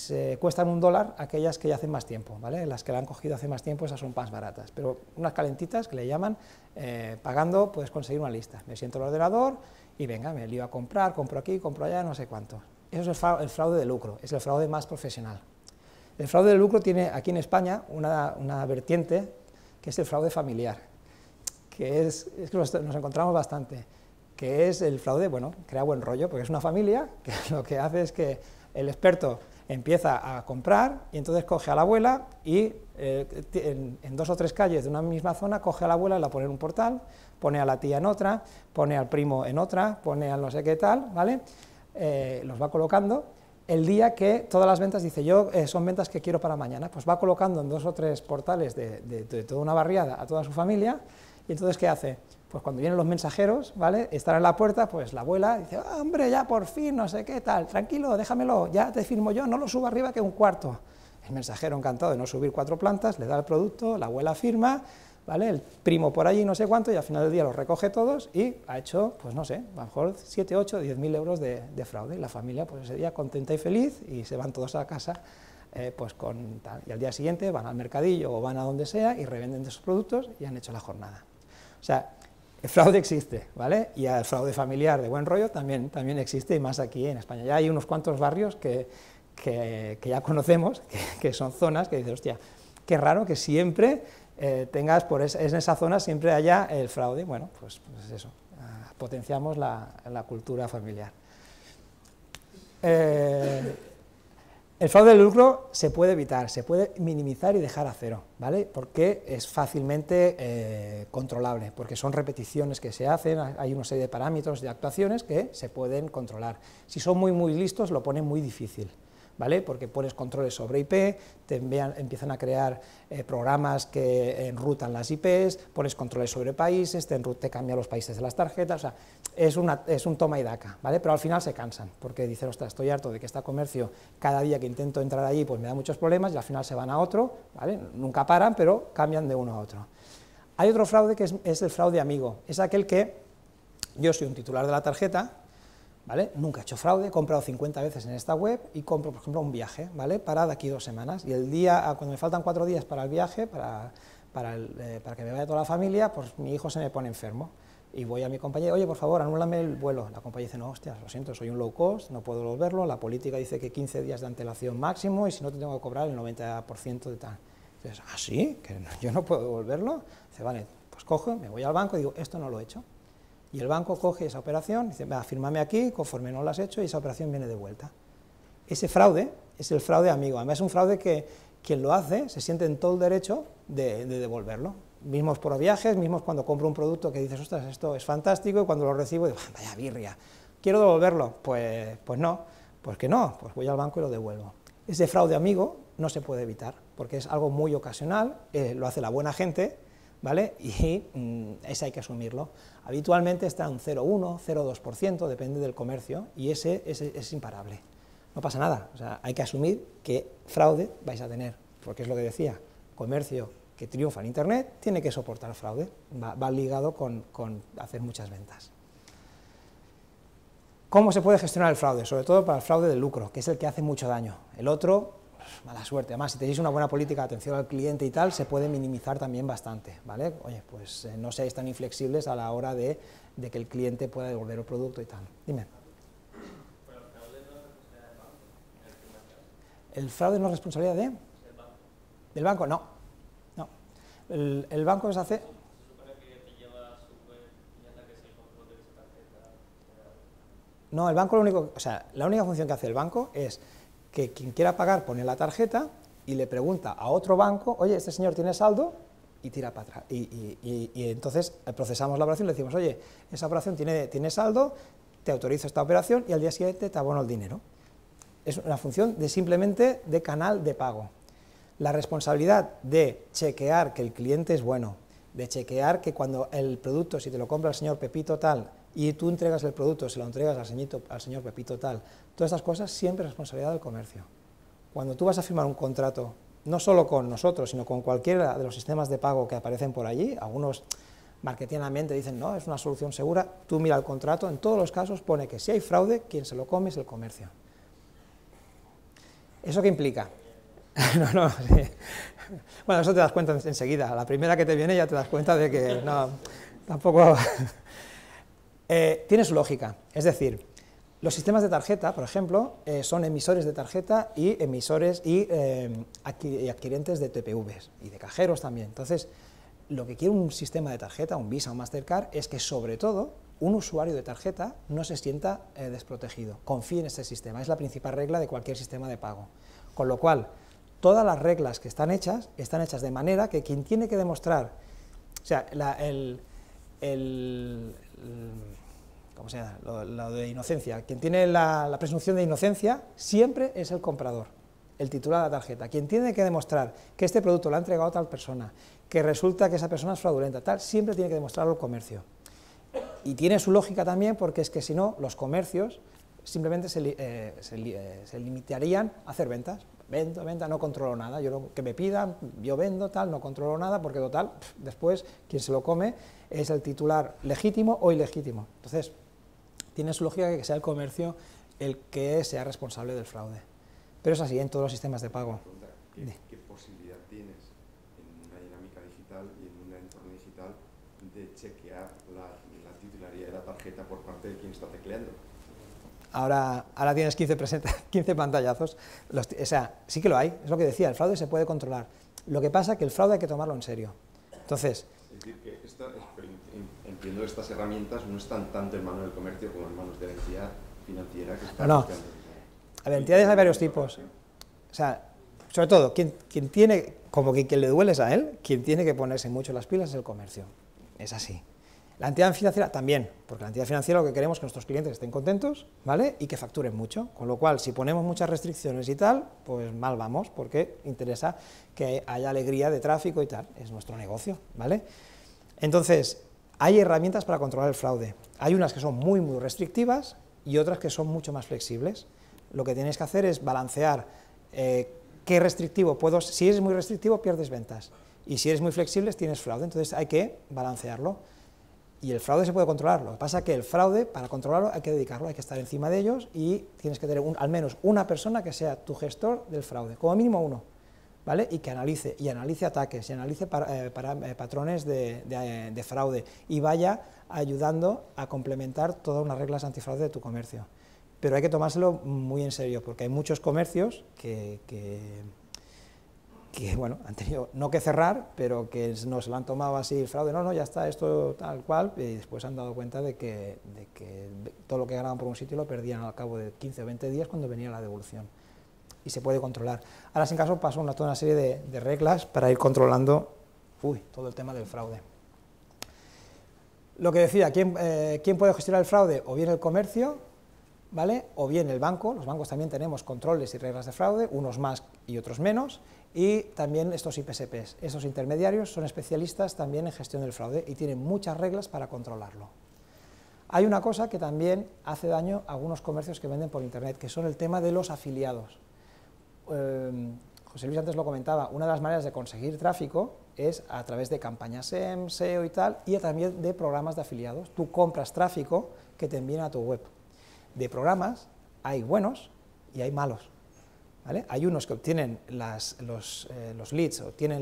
cuestan $1 aquellas que ya hacen más tiempo, ¿vale? Las que la han cogido hace más tiempo, esas son más baratas, pero unas calentitas que le llaman, pagando puedes conseguir una lista. Me siento al ordenador y venga, me lío a comprar, compro aquí, compro allá, no sé cuánto. Eso es el fraude de lucro, es el fraude más profesional. El fraude de lucro tiene aquí en España una vertiente que es el fraude familiar, que es que nos encontramos bastante, que es el fraude, bueno, crea buen rollo, porque es una familia que lo que hace es que el experto empieza a comprar y entonces coge a la abuela y en 2 o 3 calles de una misma zona coge a la abuela y la pone en un portal, pone a la tía en otra, pone al primo en otra, pone al no sé qué tal, ¿vale? Los va colocando. El día que todas las ventas, dice yo, son ventas que quiero para mañana, pues va colocando en 2 o 3 portales de toda una barriada a toda su familia, y entonces ¿qué hace? Pues cuando vienen los mensajeros, ¿vale? Están en la puerta, pues la abuela dice, oh, hombre, ya por fin, no sé qué tal, tranquilo, déjamelo, ya te firmo yo, no lo subo arriba que un cuarto. El mensajero encantado de no subir 4 plantas, le da el producto, la abuela firma, ¿vale? El primo por allí no sé cuánto, y al final del día los recoge todos y ha hecho, pues no sé, a lo mejor 7, 8, 10.000 euros de fraude, y la familia pues ese día contenta y feliz, y se van todos a casa, pues con tal, y al día siguiente van al mercadillo o van a donde sea y revenden de esos productos y han hecho la jornada. O sea, el fraude existe, ¿vale? Y el fraude familiar de buen rollo también existe, y más aquí en España. Ya hay unos cuantos barrios que ya conocemos, que son zonas que dices, hostia, qué raro que siempre tengas, en esa zona siempre haya el fraude. Bueno, pues eso, potenciamos la cultura familiar. El fraude de lucro se puede evitar, se puede minimizar y dejar a cero, ¿vale? Porque es fácilmente controlable, porque son repeticiones que se hacen, hay una serie de parámetros de actuaciones que se pueden controlar. Si son muy listos, lo ponen muy difícil, ¿vale? Porque pones controles sobre IP, empiezan a crear programas que enrutan las IPs, pones controles sobre países, te cambia los países de las tarjetas, o sea, es un toma y daca, ¿vale? Pero al final se cansan, porque dicen, ostras, estoy harto de que este comercio, cada día que intento entrar allí, pues me da muchos problemas, y al final se van a otro, ¿vale? Nunca paran, pero cambian de uno a otro. Hay otro fraude que es el fraude amigo, es aquel que yo soy un titular de la tarjeta, ¿vale? Nunca he hecho fraude, he comprado 50 veces en esta web y compro, por ejemplo, un viaje, ¿vale? Para de aquí 2 semanas, y el día, cuando me faltan 4 días para el viaje, para que me vaya toda la familia, pues mi hijo se me pone enfermo, y voy a mi compañía, oye, por favor, anúlame el vuelo. La compañía dice, no, hostia, lo siento, soy un low cost, no puedo devolverlo, la política dice que 15 días de antelación máximo, y si no te tengo que cobrar el 90% de tal. Dices, ¿ah, sí? ¿Que yo no puedo devolverlo? Dice, vale, pues cojo, me voy al banco y digo, esto no lo he hecho. Y el banco coge esa operación, dice, va, fírmame aquí, conforme no lo has hecho, y esa operación viene de vuelta. Ese fraude es el fraude amigo, además es un fraude que quien lo hace se siente en todo el derecho de devolverlo. Mismos por viajes, mismos cuando compro un producto que dices, ostras, esto es fantástico, y cuando lo recibo, digo, vaya birria, ¿quiero devolverlo? Pues no, pues que no, pues voy al banco y lo devuelvo. Ese fraude amigo no se puede evitar, porque es algo muy ocasional, lo hace la buena gente, ¿vale? Y ese hay que asumirlo. Habitualmente está un 0,1, 0,2%, depende del comercio, y ese es imparable. No pasa nada, o sea, hay que asumir que fraude vais a tener, porque es lo que decía, comercio que triunfa en Internet tiene que soportar fraude, va ligado con hacer muchas ventas. ¿Cómo se puede gestionar el fraude? Sobre todo para el fraude de lucro, que es el que hace mucho daño. El otro, mala suerte. Además, si tenéis una buena política de atención al cliente y tal, se puede minimizar también bastante, ¿vale? Oye, pues no seáis tan inflexibles a la hora de que el cliente pueda devolver el producto y tal. Dime. Pero el fraude no es responsabilidad del banco. ¿El fraude no es responsabilidad de? ¿Del banco? No. El banco se hace... Se supone que te lleva a su web y anda que es el control de esa tarjeta. No, el banco lo único... O sea, la única función que hace el banco es que quien quiera pagar pone la tarjeta y le pregunta a otro banco, oye, este señor tiene saldo, y tira para atrás. Y entonces procesamos la operación y le decimos, oye, esa operación tiene saldo, te autorizo esta operación y al día siguiente te abono el dinero. Es una función simplemente de canal de pago. La responsabilidad de chequear que el cliente es bueno, de chequear que cuando el producto, si te lo compra el señor Pepito tal, y tú entregas el producto, se lo entregas al señor Pepito tal, todas estas cosas siempre es responsabilidad del comercio. Cuando tú vas a firmar un contrato, no solo con nosotros, sino con cualquiera de los sistemas de pago que aparecen por allí, algunos marketingamente dicen, no, es una solución segura, tú mira el contrato, en todos los casos pone que si hay fraude, quien se lo come es el comercio. ¿Eso qué implica? No, sí. Bueno, eso te das cuenta enseguida. La primera que te viene ya te das cuenta de que no, tampoco... tiene su lógica. Es decir, los sistemas de tarjeta, por ejemplo, son emisores de tarjeta y emisores y adquirentes de TPVs y de cajeros también. Entonces, lo que quiere un sistema de tarjeta, un Visa o un Mastercard, es que sobre todo un usuario de tarjeta no se sienta desprotegido, confíe en ese sistema. Es la principal regla de cualquier sistema de pago. Con lo cual, todas las reglas que están hechas de manera que quien tiene que demostrar, o sea, ¿cómo se llama? Lo de inocencia, quien tiene la presunción de inocencia siempre es el comprador, el titular de la tarjeta. Quien tiene que demostrar que este producto lo ha entregado a tal persona, que resulta que esa persona es fraudulenta, tal, siempre tiene que demostrarlo el comercio. Y tiene su lógica también, porque es que si no, los comercios simplemente se limitarían a hacer ventas. Vendo, no controlo nada, yo lo que me pidan, yo vendo, tal, no controlo nada, porque total, después quien se lo come es el titular legítimo o ilegítimo. Entonces, tiene su lógica que sea el comercio el que sea responsable del fraude. Pero es así en todos los sistemas de pago. ¿Qué posibilidad tienes en una dinámica digital y en un entorno digital de chequear la titularidad de la tarjeta por parte de quien está tecleando? Ahora tienes 15 pantallazos, o sea, sí que lo hay, es lo que decía, el fraude se puede controlar. Lo que pasa es que el fraude hay que tomarlo en serio. Entonces... Es decir, que entiendo que estas herramientas no están tanto en manos del comercio como en manos de la entidad financiera que está buscando. A ver, entidades hay varios tipos. O sea, sobre todo, quien tiene, como que quien le duele es a él, quien tiene que ponerse mucho las pilas es el comercio. Es así. La entidad financiera también, porque la entidad financiera lo que queremos es que nuestros clientes estén contentos, ¿vale? Y que facturen mucho, con lo cual, si ponemos muchas restricciones y tal, pues mal vamos, porque interesa que haya alegría de tráfico y tal, es nuestro negocio, ¿vale? Entonces, hay herramientas para controlar el fraude, hay unas que son muy, muy restrictivas y otras que son mucho más flexibles. Lo que tienes que hacer es balancear qué restrictivo puedo, si eres muy restrictivo pierdes ventas, y si eres muy flexible tienes fraude, entonces hay que balancearlo. Y el fraude se puede controlar, lo que pasa es que el fraude, para controlarlo, hay que dedicarlo, hay que estar encima de ellos y tienes que tener al menos una persona que sea tu gestor del fraude, como mínimo uno, ¿vale? Y que analice ataques, y analice patrones de fraude, y vaya ayudando a complementar todas unas reglas antifraude de tu comercio. Pero hay que tomárselo muy en serio, porque hay muchos comercios que bueno, han tenido no que cerrar, pero que no se lo han tomado así el fraude, no, ya está, esto tal cual, y después han dado cuenta de que todo lo que ganaban por un sitio lo perdían al cabo de 15 o 20 días cuando venía la devolución. Y se puede controlar. Ahora, sin caso, paso toda una serie de reglas para ir controlando todo el tema del fraude. Lo que decía, ¿quién puede gestionar el fraude? O bien el comercio, ¿vale? O bien el banco. Los bancos también tenemos controles y reglas de fraude, unos más y otros menos, y también estos IPSPs, esos intermediarios son especialistas también en gestión del fraude y tienen muchas reglas para controlarlo. Hay una cosa que también hace daño a algunos comercios que venden por internet, que son el tema de los afiliados. José Luis antes lo comentaba, una de las maneras de conseguir tráfico es a través de campañas SEM, SEO y tal, y también de programas de afiliados. Tú compras tráfico que te envían a tu web. De programas hay buenos y hay malos, ¿vale? Hay unos que obtienen los leads, obtienen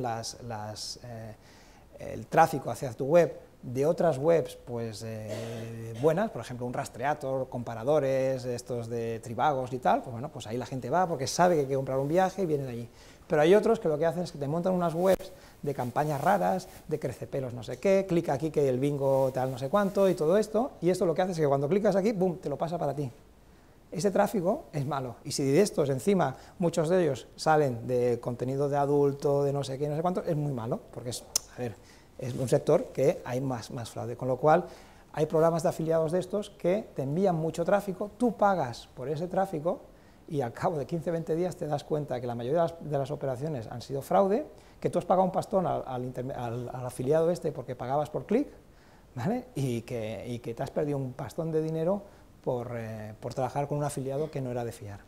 el tráfico hacia tu web de otras webs pues buenas, por ejemplo un Rastreator, comparadores, estos de Tribagos y tal, pues bueno, pues ahí la gente va porque sabe que hay que comprar un viaje y viene de allí. Pero hay otros que lo que hacen es que te montan unas webs de campañas raras, de crecepelos no sé qué, clica aquí que el bingo tal no sé cuánto y todo esto, y esto lo que hace es que cuando clicas aquí, ¡bum!, te lo pasa para ti. Ese tráfico es malo, y si de estos encima muchos de ellos salen de contenido de adulto, de no sé qué, no sé cuánto, es muy malo, porque es un sector que hay más fraude, con lo cual hay programas de afiliados de estos que te envían mucho tráfico, tú pagas por ese tráfico y al cabo de 15-20 días te das cuenta que la mayoría de las operaciones han sido fraude, que tú has pagado un pastón al afiliado este porque pagabas por clic, ¿vale? Y que te has perdido un pastón de dinero por trabajar con un afiliado que no era de fiar.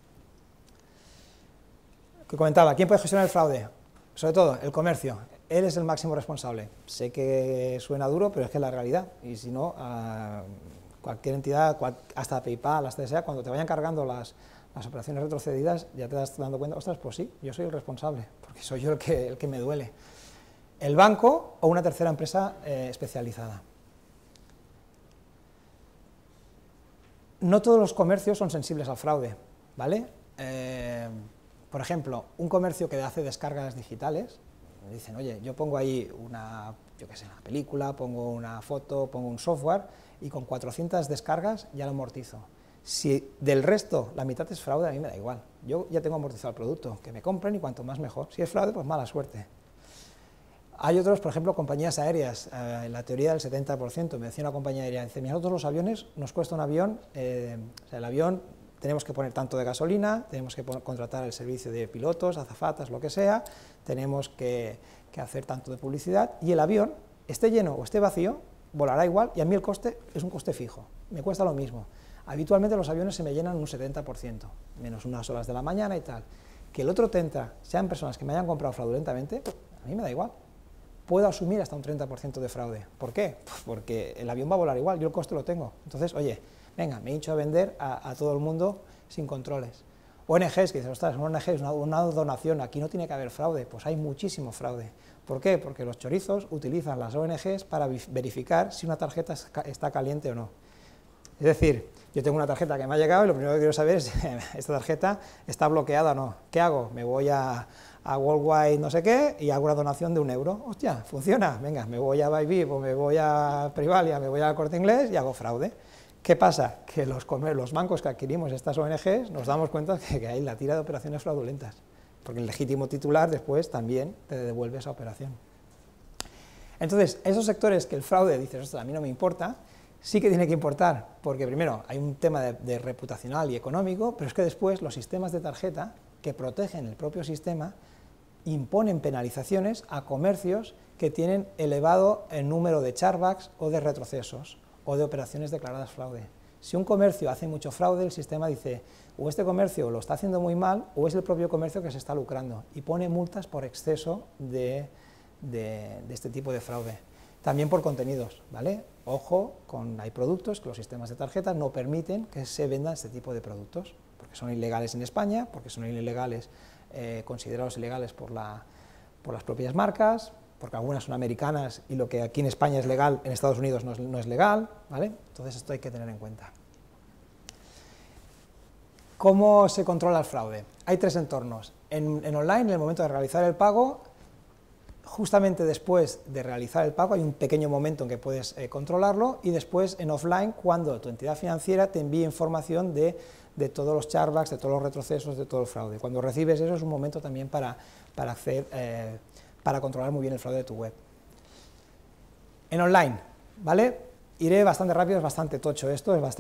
Que comentaba, ¿quién puede gestionar el fraude? Sobre todo, el comercio. Él es el máximo responsable. Sé que suena duro, pero es que es la realidad. Y si no, cualquier entidad, hasta PayPal, hasta sea, cuando te vayan cargando las operaciones retrocedidas, ya te das dando cuenta, ostras, pues sí, yo soy el responsable, porque soy yo el que me duele. El banco o una tercera empresa especializada. No todos los comercios son sensibles al fraude, ¿vale? Por ejemplo, un comercio que hace descargas digitales, dicen, oye, yo pongo ahí una película, pongo una foto, pongo un software, y con 400 descargas ya lo amortizo. Si del resto la mitad es fraude, a mí me da igual. Yo ya tengo amortizado el producto, que me compren y cuanto más mejor. Si es fraude, pues mala suerte. Hay otros, por ejemplo, compañías aéreas, la teoría del 70%, me decía una compañía aérea, dice, nosotros los aviones, nos cuesta un avión, el avión tenemos que poner tanto de gasolina, tenemos que contratar el servicio de pilotos, azafatas, lo que sea, tenemos que hacer tanto de publicidad, y el avión, esté lleno o esté vacío, volará igual, y a mí el coste es un coste fijo, me cuesta lo mismo. Habitualmente los aviones se me llenan un 70%, menos unas horas de la mañana y tal. Que el otro 30% sean personas que me hayan comprado fraudulentamente, a mí me da igual. Puedo asumir hasta un 30% de fraude. ¿Por qué? Pues porque el avión va a volar igual, yo el coste lo tengo. Entonces, oye, venga, me hincho a vender a todo el mundo sin controles. ONGs, que dices, ostras, una ONG es una donación, aquí no tiene que haber fraude. Pues hay muchísimo fraude. ¿Por qué? Porque los chorizos utilizan las ONGs para verificar si una tarjeta está caliente o no. Es decir, yo tengo una tarjeta que me ha llegado y lo primero que quiero saber es, ¿esta tarjeta está bloqueada o no? ¿Qué hago? Me voy a Worldwide no sé qué y hago una donación de €1. Hostia, funciona, venga, me voy a Bybit o me voy a Privalia, me voy al Corte Inglés y hago fraude. ¿Qué pasa? Que los bancos que adquirimos estas ONGs nos damos cuenta que hay la tira de operaciones fraudulentas, porque el legítimo titular después también te devuelve esa operación. Entonces, esos sectores que el fraude, dices, ostras, a mí no me importa, sí que tiene que importar, porque primero hay un tema de reputacional y económico, pero es que después los sistemas de tarjeta que protegen el propio sistema imponen penalizaciones a comercios que tienen elevado el número de chargebacks o de retrocesos o de operaciones declaradas fraude. Si un comercio hace mucho fraude, el sistema dice, o este comercio lo está haciendo muy mal, o es el propio comercio que se está lucrando, y pone multas por exceso de este tipo de fraude. También por contenidos, ¿vale? Ojo, hay productos que los sistemas de tarjeta no permiten que se vendan este tipo de productos, porque son ilegales en España, porque son ilegales, considerados ilegales por las propias marcas, porque algunas son americanas y lo que aquí en España es legal, en Estados Unidos no es legal, ¿vale? Entonces esto hay que tener en cuenta. ¿Cómo se controla el fraude? Hay tres entornos. En online, en el momento de realizar el pago, justamente después de realizar el pago hay un pequeño momento en que puedes controlarlo, y después en offline, cuando tu entidad financiera te envía información de todos los chargebacks, de todos los retrocesos, de todo el fraude. Cuando recibes eso es un momento también para controlar muy bien el fraude de tu web. En online, ¿vale? Iré bastante rápido, es bastante tocho esto, es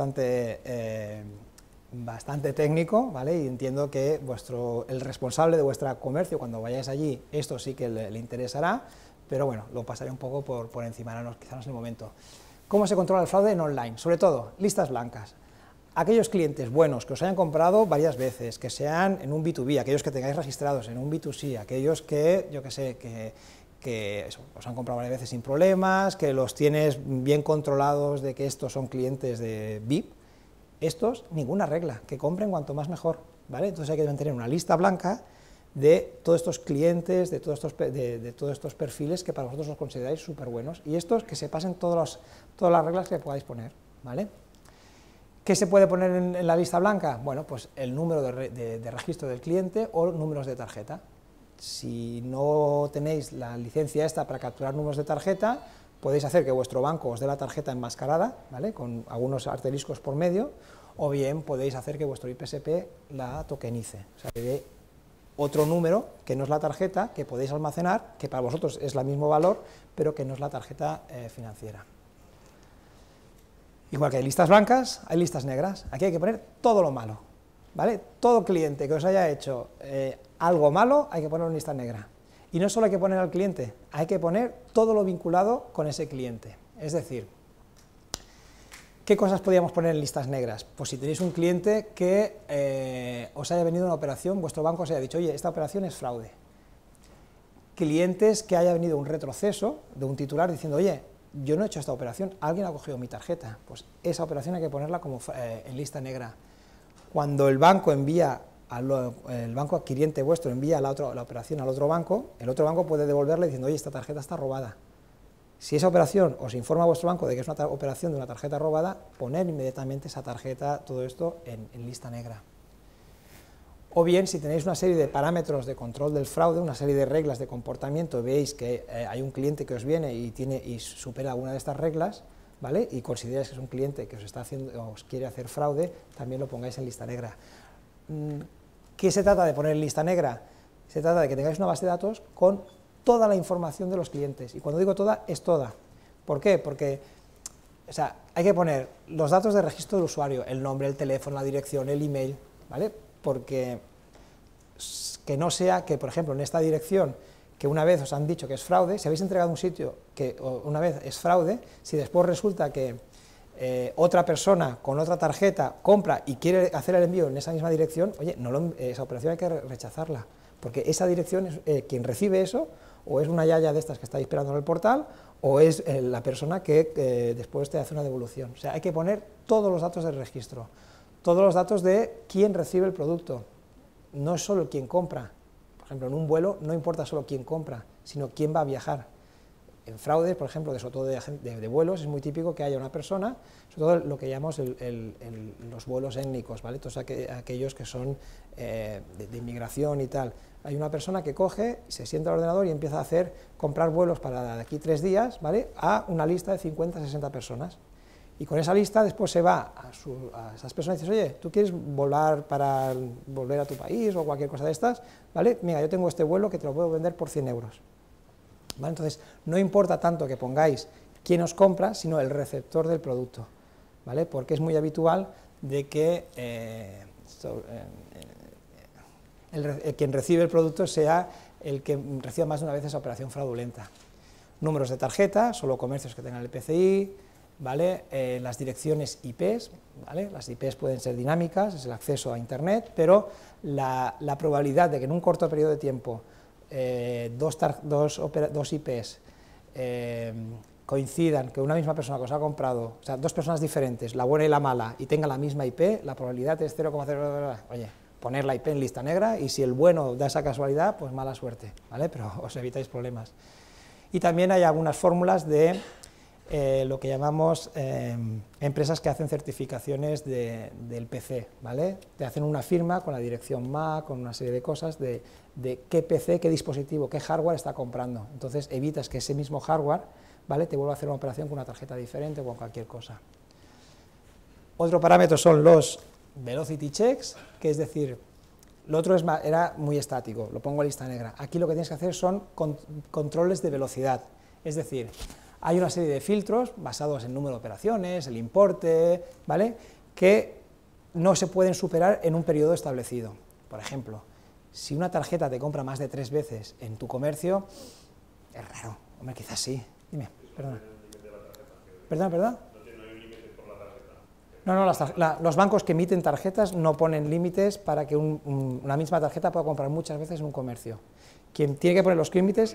bastante técnico, ¿vale? Y entiendo que el responsable de vuestro comercio, cuando vayáis allí, esto sí que le interesará, pero bueno, lo pasaré un poco por encima, quizá no es el momento. ¿Cómo se controla el fraude en online? Sobre todo, listas blancas. Aquellos clientes buenos que os hayan comprado varias veces, que sean en un B2B, aquellos que tengáis registrados en un B2C, aquellos que, yo que sé, que os han comprado varias veces sin problemas, que los tienes bien controlados de que estos son clientes de VIP, estos, ninguna regla, que compren cuanto más mejor, ¿vale? Entonces hay que mantener una lista blanca de todos estos clientes, de todos estos perfiles que para vosotros los consideráis súper buenos, y estos que se pasen todas las reglas que podáis poner, ¿vale? ¿Qué se puede poner en la lista blanca? Bueno, pues el número de registro del cliente o números de tarjeta. Si no tenéis la licencia esta para capturar números de tarjeta, podéis hacer que vuestro banco os dé la tarjeta enmascarada, ¿vale? Con algunos asteriscos por medio, o bien podéis hacer que vuestro IPSP la tokenice, o sea, que dé otro número que no es la tarjeta, que podéis almacenar, que para vosotros es el mismo valor, pero que no es la tarjeta financiera. Igual que hay listas blancas, hay listas negras. Aquí hay que poner todo lo malo, ¿vale? Todo cliente que os haya hecho algo malo, hay que ponerlo en lista negra. Y no solo hay que poner al cliente, hay que poner todo lo vinculado con ese cliente. Es decir, ¿qué cosas podríamos poner en listas negras? Pues si tenéis un cliente que os haya venido una operación, vuestro banco os haya dicho, oye, esta operación es fraude. Clientes que haya venido un retroceso de un titular diciendo, oye, yo no he hecho esta operación, alguien ha cogido mi tarjeta, pues esa operación hay que ponerla como en lista negra. Cuando el banco envía, el banco adquiriente vuestro envía la operación al otro banco, el otro banco puede devolverle diciendo, oye, esta tarjeta está robada. Si esa operación os informa a vuestro banco de que es una operación de una tarjeta robada, poner inmediatamente esa tarjeta, todo esto, en lista negra. O bien, si tenéis una serie de parámetros de control del fraude, una serie de reglas de comportamiento, veis que hay un cliente que os viene y supera alguna de estas reglas, ¿vale? Y consideráis que es un cliente que os quiere hacer fraude, también lo pongáis en lista negra. ¿Qué se trata de poner en lista negra? Se trata de que tengáis una base de datos con toda la información de los clientes, y cuando digo toda, es toda. ¿Por qué? Porque hay que poner los datos de registro del usuario, el nombre, el teléfono, la dirección, el email, ¿vale? Porque que no sea que, por ejemplo, en esta dirección, que una vez os han dicho que es fraude, si habéis entregado un sitio que una vez es fraude, si después resulta que otra persona con otra tarjeta compra y quiere hacer el envío en esa misma dirección, oye, esa operación hay que rechazarla, porque esa dirección es quien recibe eso, o es una yaya de estas que está esperando en el portal, o es la persona que después te hace una devolución. O sea, hay que poner todos los datos del registro, todos los datos de quién recibe el producto, no es solo quien compra. Por ejemplo, en un vuelo no importa solo quién compra, sino quién va a viajar. En fraudes, por ejemplo, sobre todo de vuelos, es muy típico que haya una persona, sobre todo lo que llamamos los vuelos étnicos, ¿vale? Todos aquellos que son de inmigración y tal. Hay una persona que coge, se sienta al ordenador y empieza a comprar vuelos para de aquí 3 días, ¿vale? A una lista de 50, 60 personas. Y con esa lista después se va a esas personas y dices, oye, ¿tú quieres volar para volver a tu país o cualquier cosa de estas? ¿Vale? Mira, yo tengo este vuelo que te lo puedo vender por 100 euros. ¿Vale? Entonces, no importa tanto que pongáis quién os compra, sino el receptor del producto, ¿vale? Porque es muy habitual de que quien recibe el producto sea el que reciba más de una vez esa operación fraudulenta. Números de tarjeta, solo comercios que tengan el PCI, ¿vale? Las direcciones IPs, ¿vale? Las IPs pueden ser dinámicas, es el acceso a Internet, pero la probabilidad de que en un corto periodo de tiempo dos IPs coincidan, que una misma persona que os ha comprado, o sea, dos personas diferentes, la buena y la mala, y tengan la misma IP, la probabilidad es 0,0, oye, poner la IP en lista negra, y si el bueno da esa casualidad, pues mala suerte, ¿vale? Pero os evitáis problemas. Y también hay algunas fórmulas de lo que llamamos empresas que hacen certificaciones del PC, ¿vale? Te hacen una firma con la dirección MAC, con una serie de cosas de qué PC, qué dispositivo, qué hardware está comprando. Entonces evitas que ese mismo hardware, ¿vale?, te vuelva a hacer una operación con una tarjeta diferente o con cualquier cosa. Otro parámetro son los velocity checks, que es decir, lo otro era muy estático, lo pongo a lista negra. Aquí lo que tienes que hacer son controles de velocidad, es decir, hay una serie de filtros basados en número de operaciones, el importe, ¿vale?, que no se pueden superar en un periodo establecido. Por ejemplo, si una tarjeta te compra más de 3 veces en tu comercio, es raro. Hombre, quizás sí. Dime, perdona. ¿Perdona? No, los bancos que emiten tarjetas no ponen límites para que una misma tarjeta pueda comprar muchas veces en un comercio. Quien tiene que poner los límites...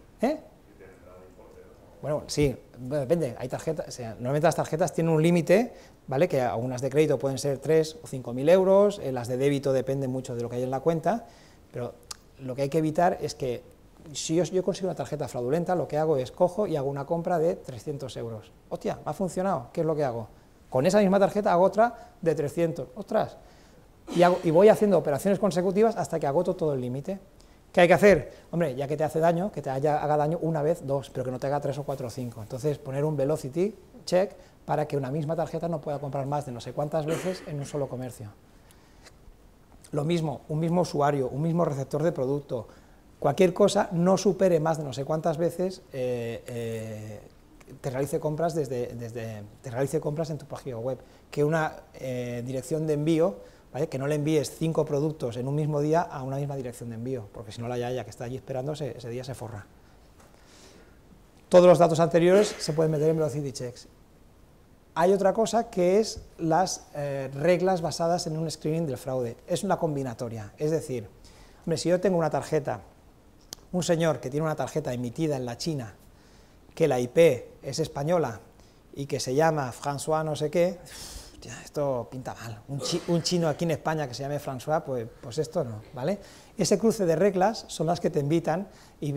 Bueno, sí, depende, hay tarjetas, o sea, normalmente las tarjetas tienen un límite, ¿vale?, que algunas de crédito pueden ser 3 o 5.000 euros, las de débito dependen mucho de lo que hay en la cuenta, pero lo que hay que evitar es que, si yo consigo una tarjeta fraudulenta, lo que hago es cojo y hago una compra de 300 euros. Hostia, ¿me ha funcionado? ¿Qué es lo que hago? Con esa misma tarjeta hago otra de 300, ostras, y voy haciendo operaciones consecutivas hasta que agoto todo el límite. ¿Qué hay que hacer? Hombre, ya que te hace daño, que te haga daño una vez, 2, pero que no te haga 3 o 4 o 5. Entonces, poner un velocity check para que una misma tarjeta no pueda comprar más de no sé cuántas veces en un solo comercio. Lo mismo, un mismo usuario, un mismo receptor de producto, cualquier cosa no supere más de no sé cuántas veces te realice compras en tu página web, que una dirección de envío, ¿vale?, que no le envíes 5 productos en un mismo día a una misma dirección de envío, porque si no la yaya que está allí esperando ese día se forra. Todos los datos anteriores se pueden meter en velocity checks. Hay otra cosa que es las reglas basadas en un screening del fraude. Es una combinatoria, es decir, hombre, si yo tengo una tarjeta, un señor que tiene una tarjeta emitida en la China, que la IP es española y que se llama François no sé qué, hostia, esto pinta mal, un chino aquí en España que se llame François, pues esto no, ¿vale? Ese cruce de reglas son las que te evitan,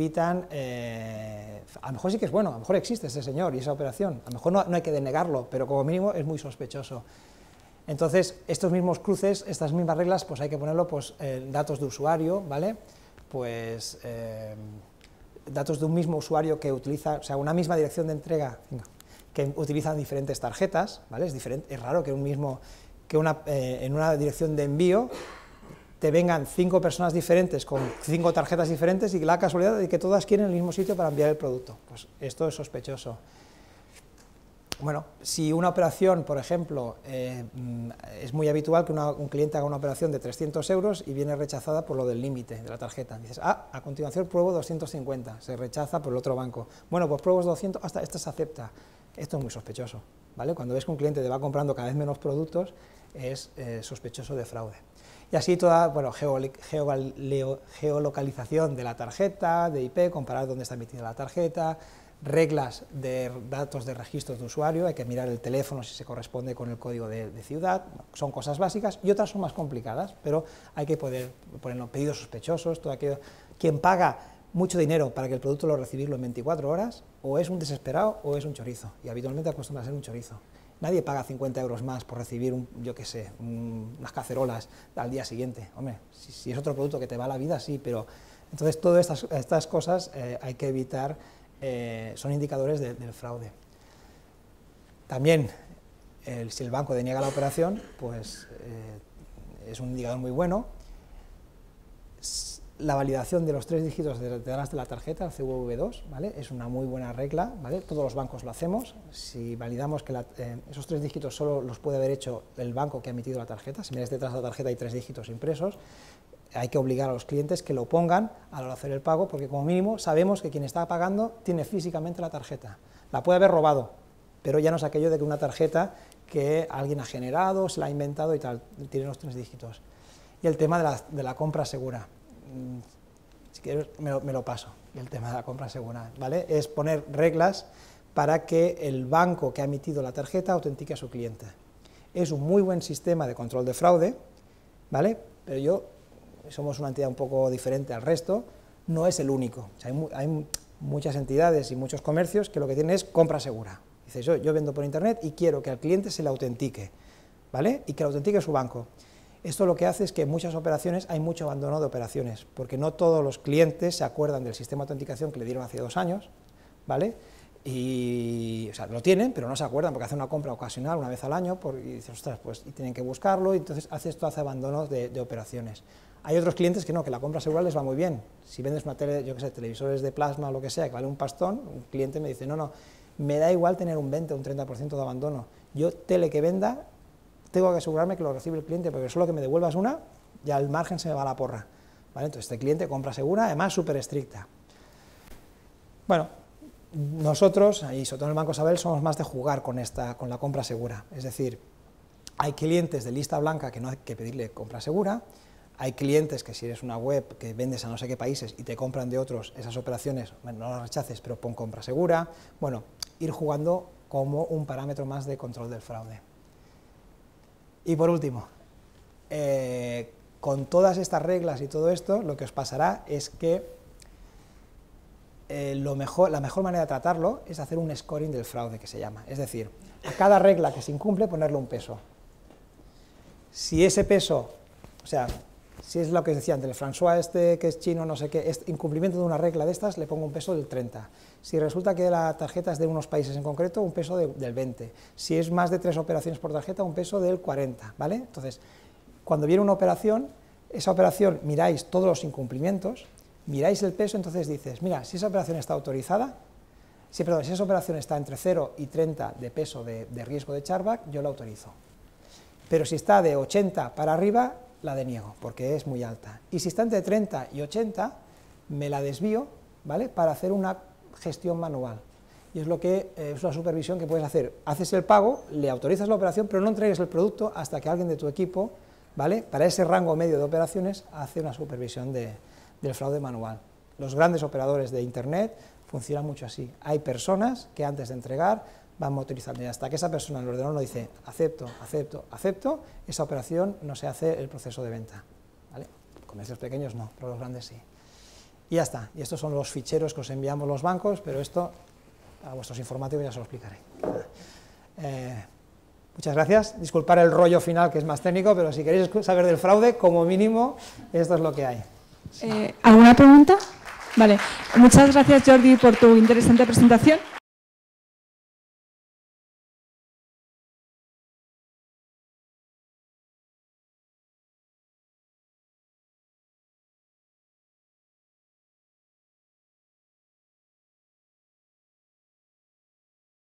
a lo mejor sí que es bueno, a lo mejor existe ese señor y esa operación, a lo mejor no hay que denegarlo, pero como mínimo es muy sospechoso. Entonces, estos mismos cruces, estas mismas reglas, pues hay que ponerlo, pues, datos de usuario, ¿vale? Pues, datos de un mismo usuario que utiliza, o sea, una misma dirección de entrega, que utilizan diferentes tarjetas, ¿vale? Es raro que en una dirección de envío te vengan 5 personas diferentes con 5 tarjetas diferentes y la casualidad de que todas quieren el mismo sitio para enviar el producto. Pues esto es sospechoso. Bueno, si una operación, por ejemplo, es muy habitual que un cliente haga una operación de 300 euros y viene rechazada por lo del límite de la tarjeta. Dices, a continuación pruebo 250, se rechaza por el otro banco. Bueno, pues pruebo 200, hasta esta se acepta. Esto es muy sospechoso, ¿vale? Cuando ves que un cliente te va comprando cada vez menos productos, es sospechoso de fraude. Y así toda, bueno, geolocalización de la tarjeta, de IP, comparar dónde está emitida la tarjeta, reglas de datos de registros de usuario, hay que mirar el teléfono si se corresponde con el código de ciudad, son cosas básicas, y otras son más complicadas, pero hay que poder ponerlo, pedidos sospechosos, todo aquello. Quien paga mucho dinero para que el producto lo recibirlo en 24 horas, o es un desesperado o es un chorizo, y habitualmente acostumbra a ser un chorizo. Nadie paga 50 euros más por recibir, yo qué sé, unas cacerolas al día siguiente. Hombre, si es otro producto que te va la vida, sí, pero... Entonces, todas estas cosas hay que evitar, son indicadores del fraude. También, si el banco deniega la operación, pues es un indicador muy bueno. La validación de los 3 dígitos detrás de la tarjeta, el CVV2, ¿vale? Es una muy buena regla, ¿vale? Todos los bancos lo hacemos. Si validamos que esos 3 dígitos solo los puede haber hecho el banco que ha emitido la tarjeta, si miras detrás de la tarjeta hay 3 dígitos impresos, hay que obligar a los clientes que lo pongan a la hora de hacer el pago, porque como mínimo sabemos que quien está pagando tiene físicamente la tarjeta. La puede haber robado, pero ya no es aquello de que una tarjeta que alguien ha generado, se la ha inventado y tal, tiene los 3 dígitos. Y el tema de la compra segura. Si quieres me lo paso, el tema de la compra segura, ¿vale? Es poner reglas para que el banco que ha emitido la tarjeta autentique a su cliente. Es un muy buen sistema de control de fraude, ¿vale? Pero somos una entidad un poco diferente al resto, no es el único. O sea, hay muchas entidades y muchos comercios que lo que tienen es compra segura. Dices, yo vendo por internet y quiero que al cliente se le autentique, ¿vale? Y que lo autentique su banco. Esto lo que hace es que en muchas operaciones hay mucho abandono de operaciones, porque no todos los clientes se acuerdan del sistema de autenticación que le dieron hace 2 años, ¿vale? Y, o sea, lo tienen, pero no se acuerdan porque hacen una compra ocasional una vez al año y dicen, ostras, pues y tienen que buscarlo, y entonces esto hace abandono de operaciones. Hay otros clientes que no, que la compra segura les va muy bien. Si vendes una televisores de plasma o lo que sea, que vale un pastón, un cliente me dice, no, me da igual tener un 20 o un 30% de abandono, yo tele que venda, tengo que asegurarme que lo recibe el cliente, porque solo que me devuelvas una, ya el margen se me va a la porra, ¿vale? Entonces este cliente compra segura, además súper estricta. Bueno, nosotros, y sobre todo en el Banco Sabadell, somos más de jugar con la compra segura, es decir, hay clientes de lista blanca que no hay que pedirle compra segura, hay clientes que si eres una web que vendes a no sé qué países y te compran de otros, esas operaciones, bueno, no las rechaces, pero pon compra segura. Bueno, ir jugando como un parámetro más de control del fraude. Y por último, con todas estas reglas y todo esto, lo que os pasará es que la mejor manera de tratarlo es hacer un scoring del fraude, que se llama. Es decir, a cada regla que se incumple ponerle un peso. Si ese peso, o sea, si es lo que os decía antes, el François que es chino, no sé qué, es incumplimiento de una regla de estas, le pongo un peso del 30. Si resulta que la tarjeta es de unos países en concreto, un peso del 20. Si es más de 3 operaciones por tarjeta, un peso del 40, ¿vale? Entonces, cuando viene una operación, esa operación miráis todos los incumplimientos, miráis el peso, entonces dices, mira, si esa operación está autorizada, si esa operación está entre 0 y 30 de peso de riesgo de chargeback, yo la autorizo. Pero si está de 80 para arriba, la deniego, porque es muy alta. Y si está entre 30 y 80, me la desvío, ¿vale?, para hacer una gestión manual. Y es es una supervisión que puedes hacer. Haces el pago, le autorizas la operación, pero no entregues el producto hasta que alguien de tu equipo, ¿vale?, para ese rango medio de operaciones, hace una supervisión del fraude manual. Los grandes operadores de Internet Funciona mucho así. Hay personas que antes de entregar van motorizando, y hasta que esa persona en el ordenador no dice acepto, acepto, acepto, esa operación no se hace el proceso de venta. ¿Vale? Comercios pequeños no, pero los grandes sí. Y ya está. Y estos son los ficheros que os enviamos los bancos, pero esto a vuestros informáticos ya se lo explicaré. Muchas gracias. Disculpar el rollo final que es más técnico, pero si queréis saber del fraude, como mínimo, esto es lo que hay. ¿Alguna pregunta? Vale. Muchas gracias, Jordi, por tu interesante presentación.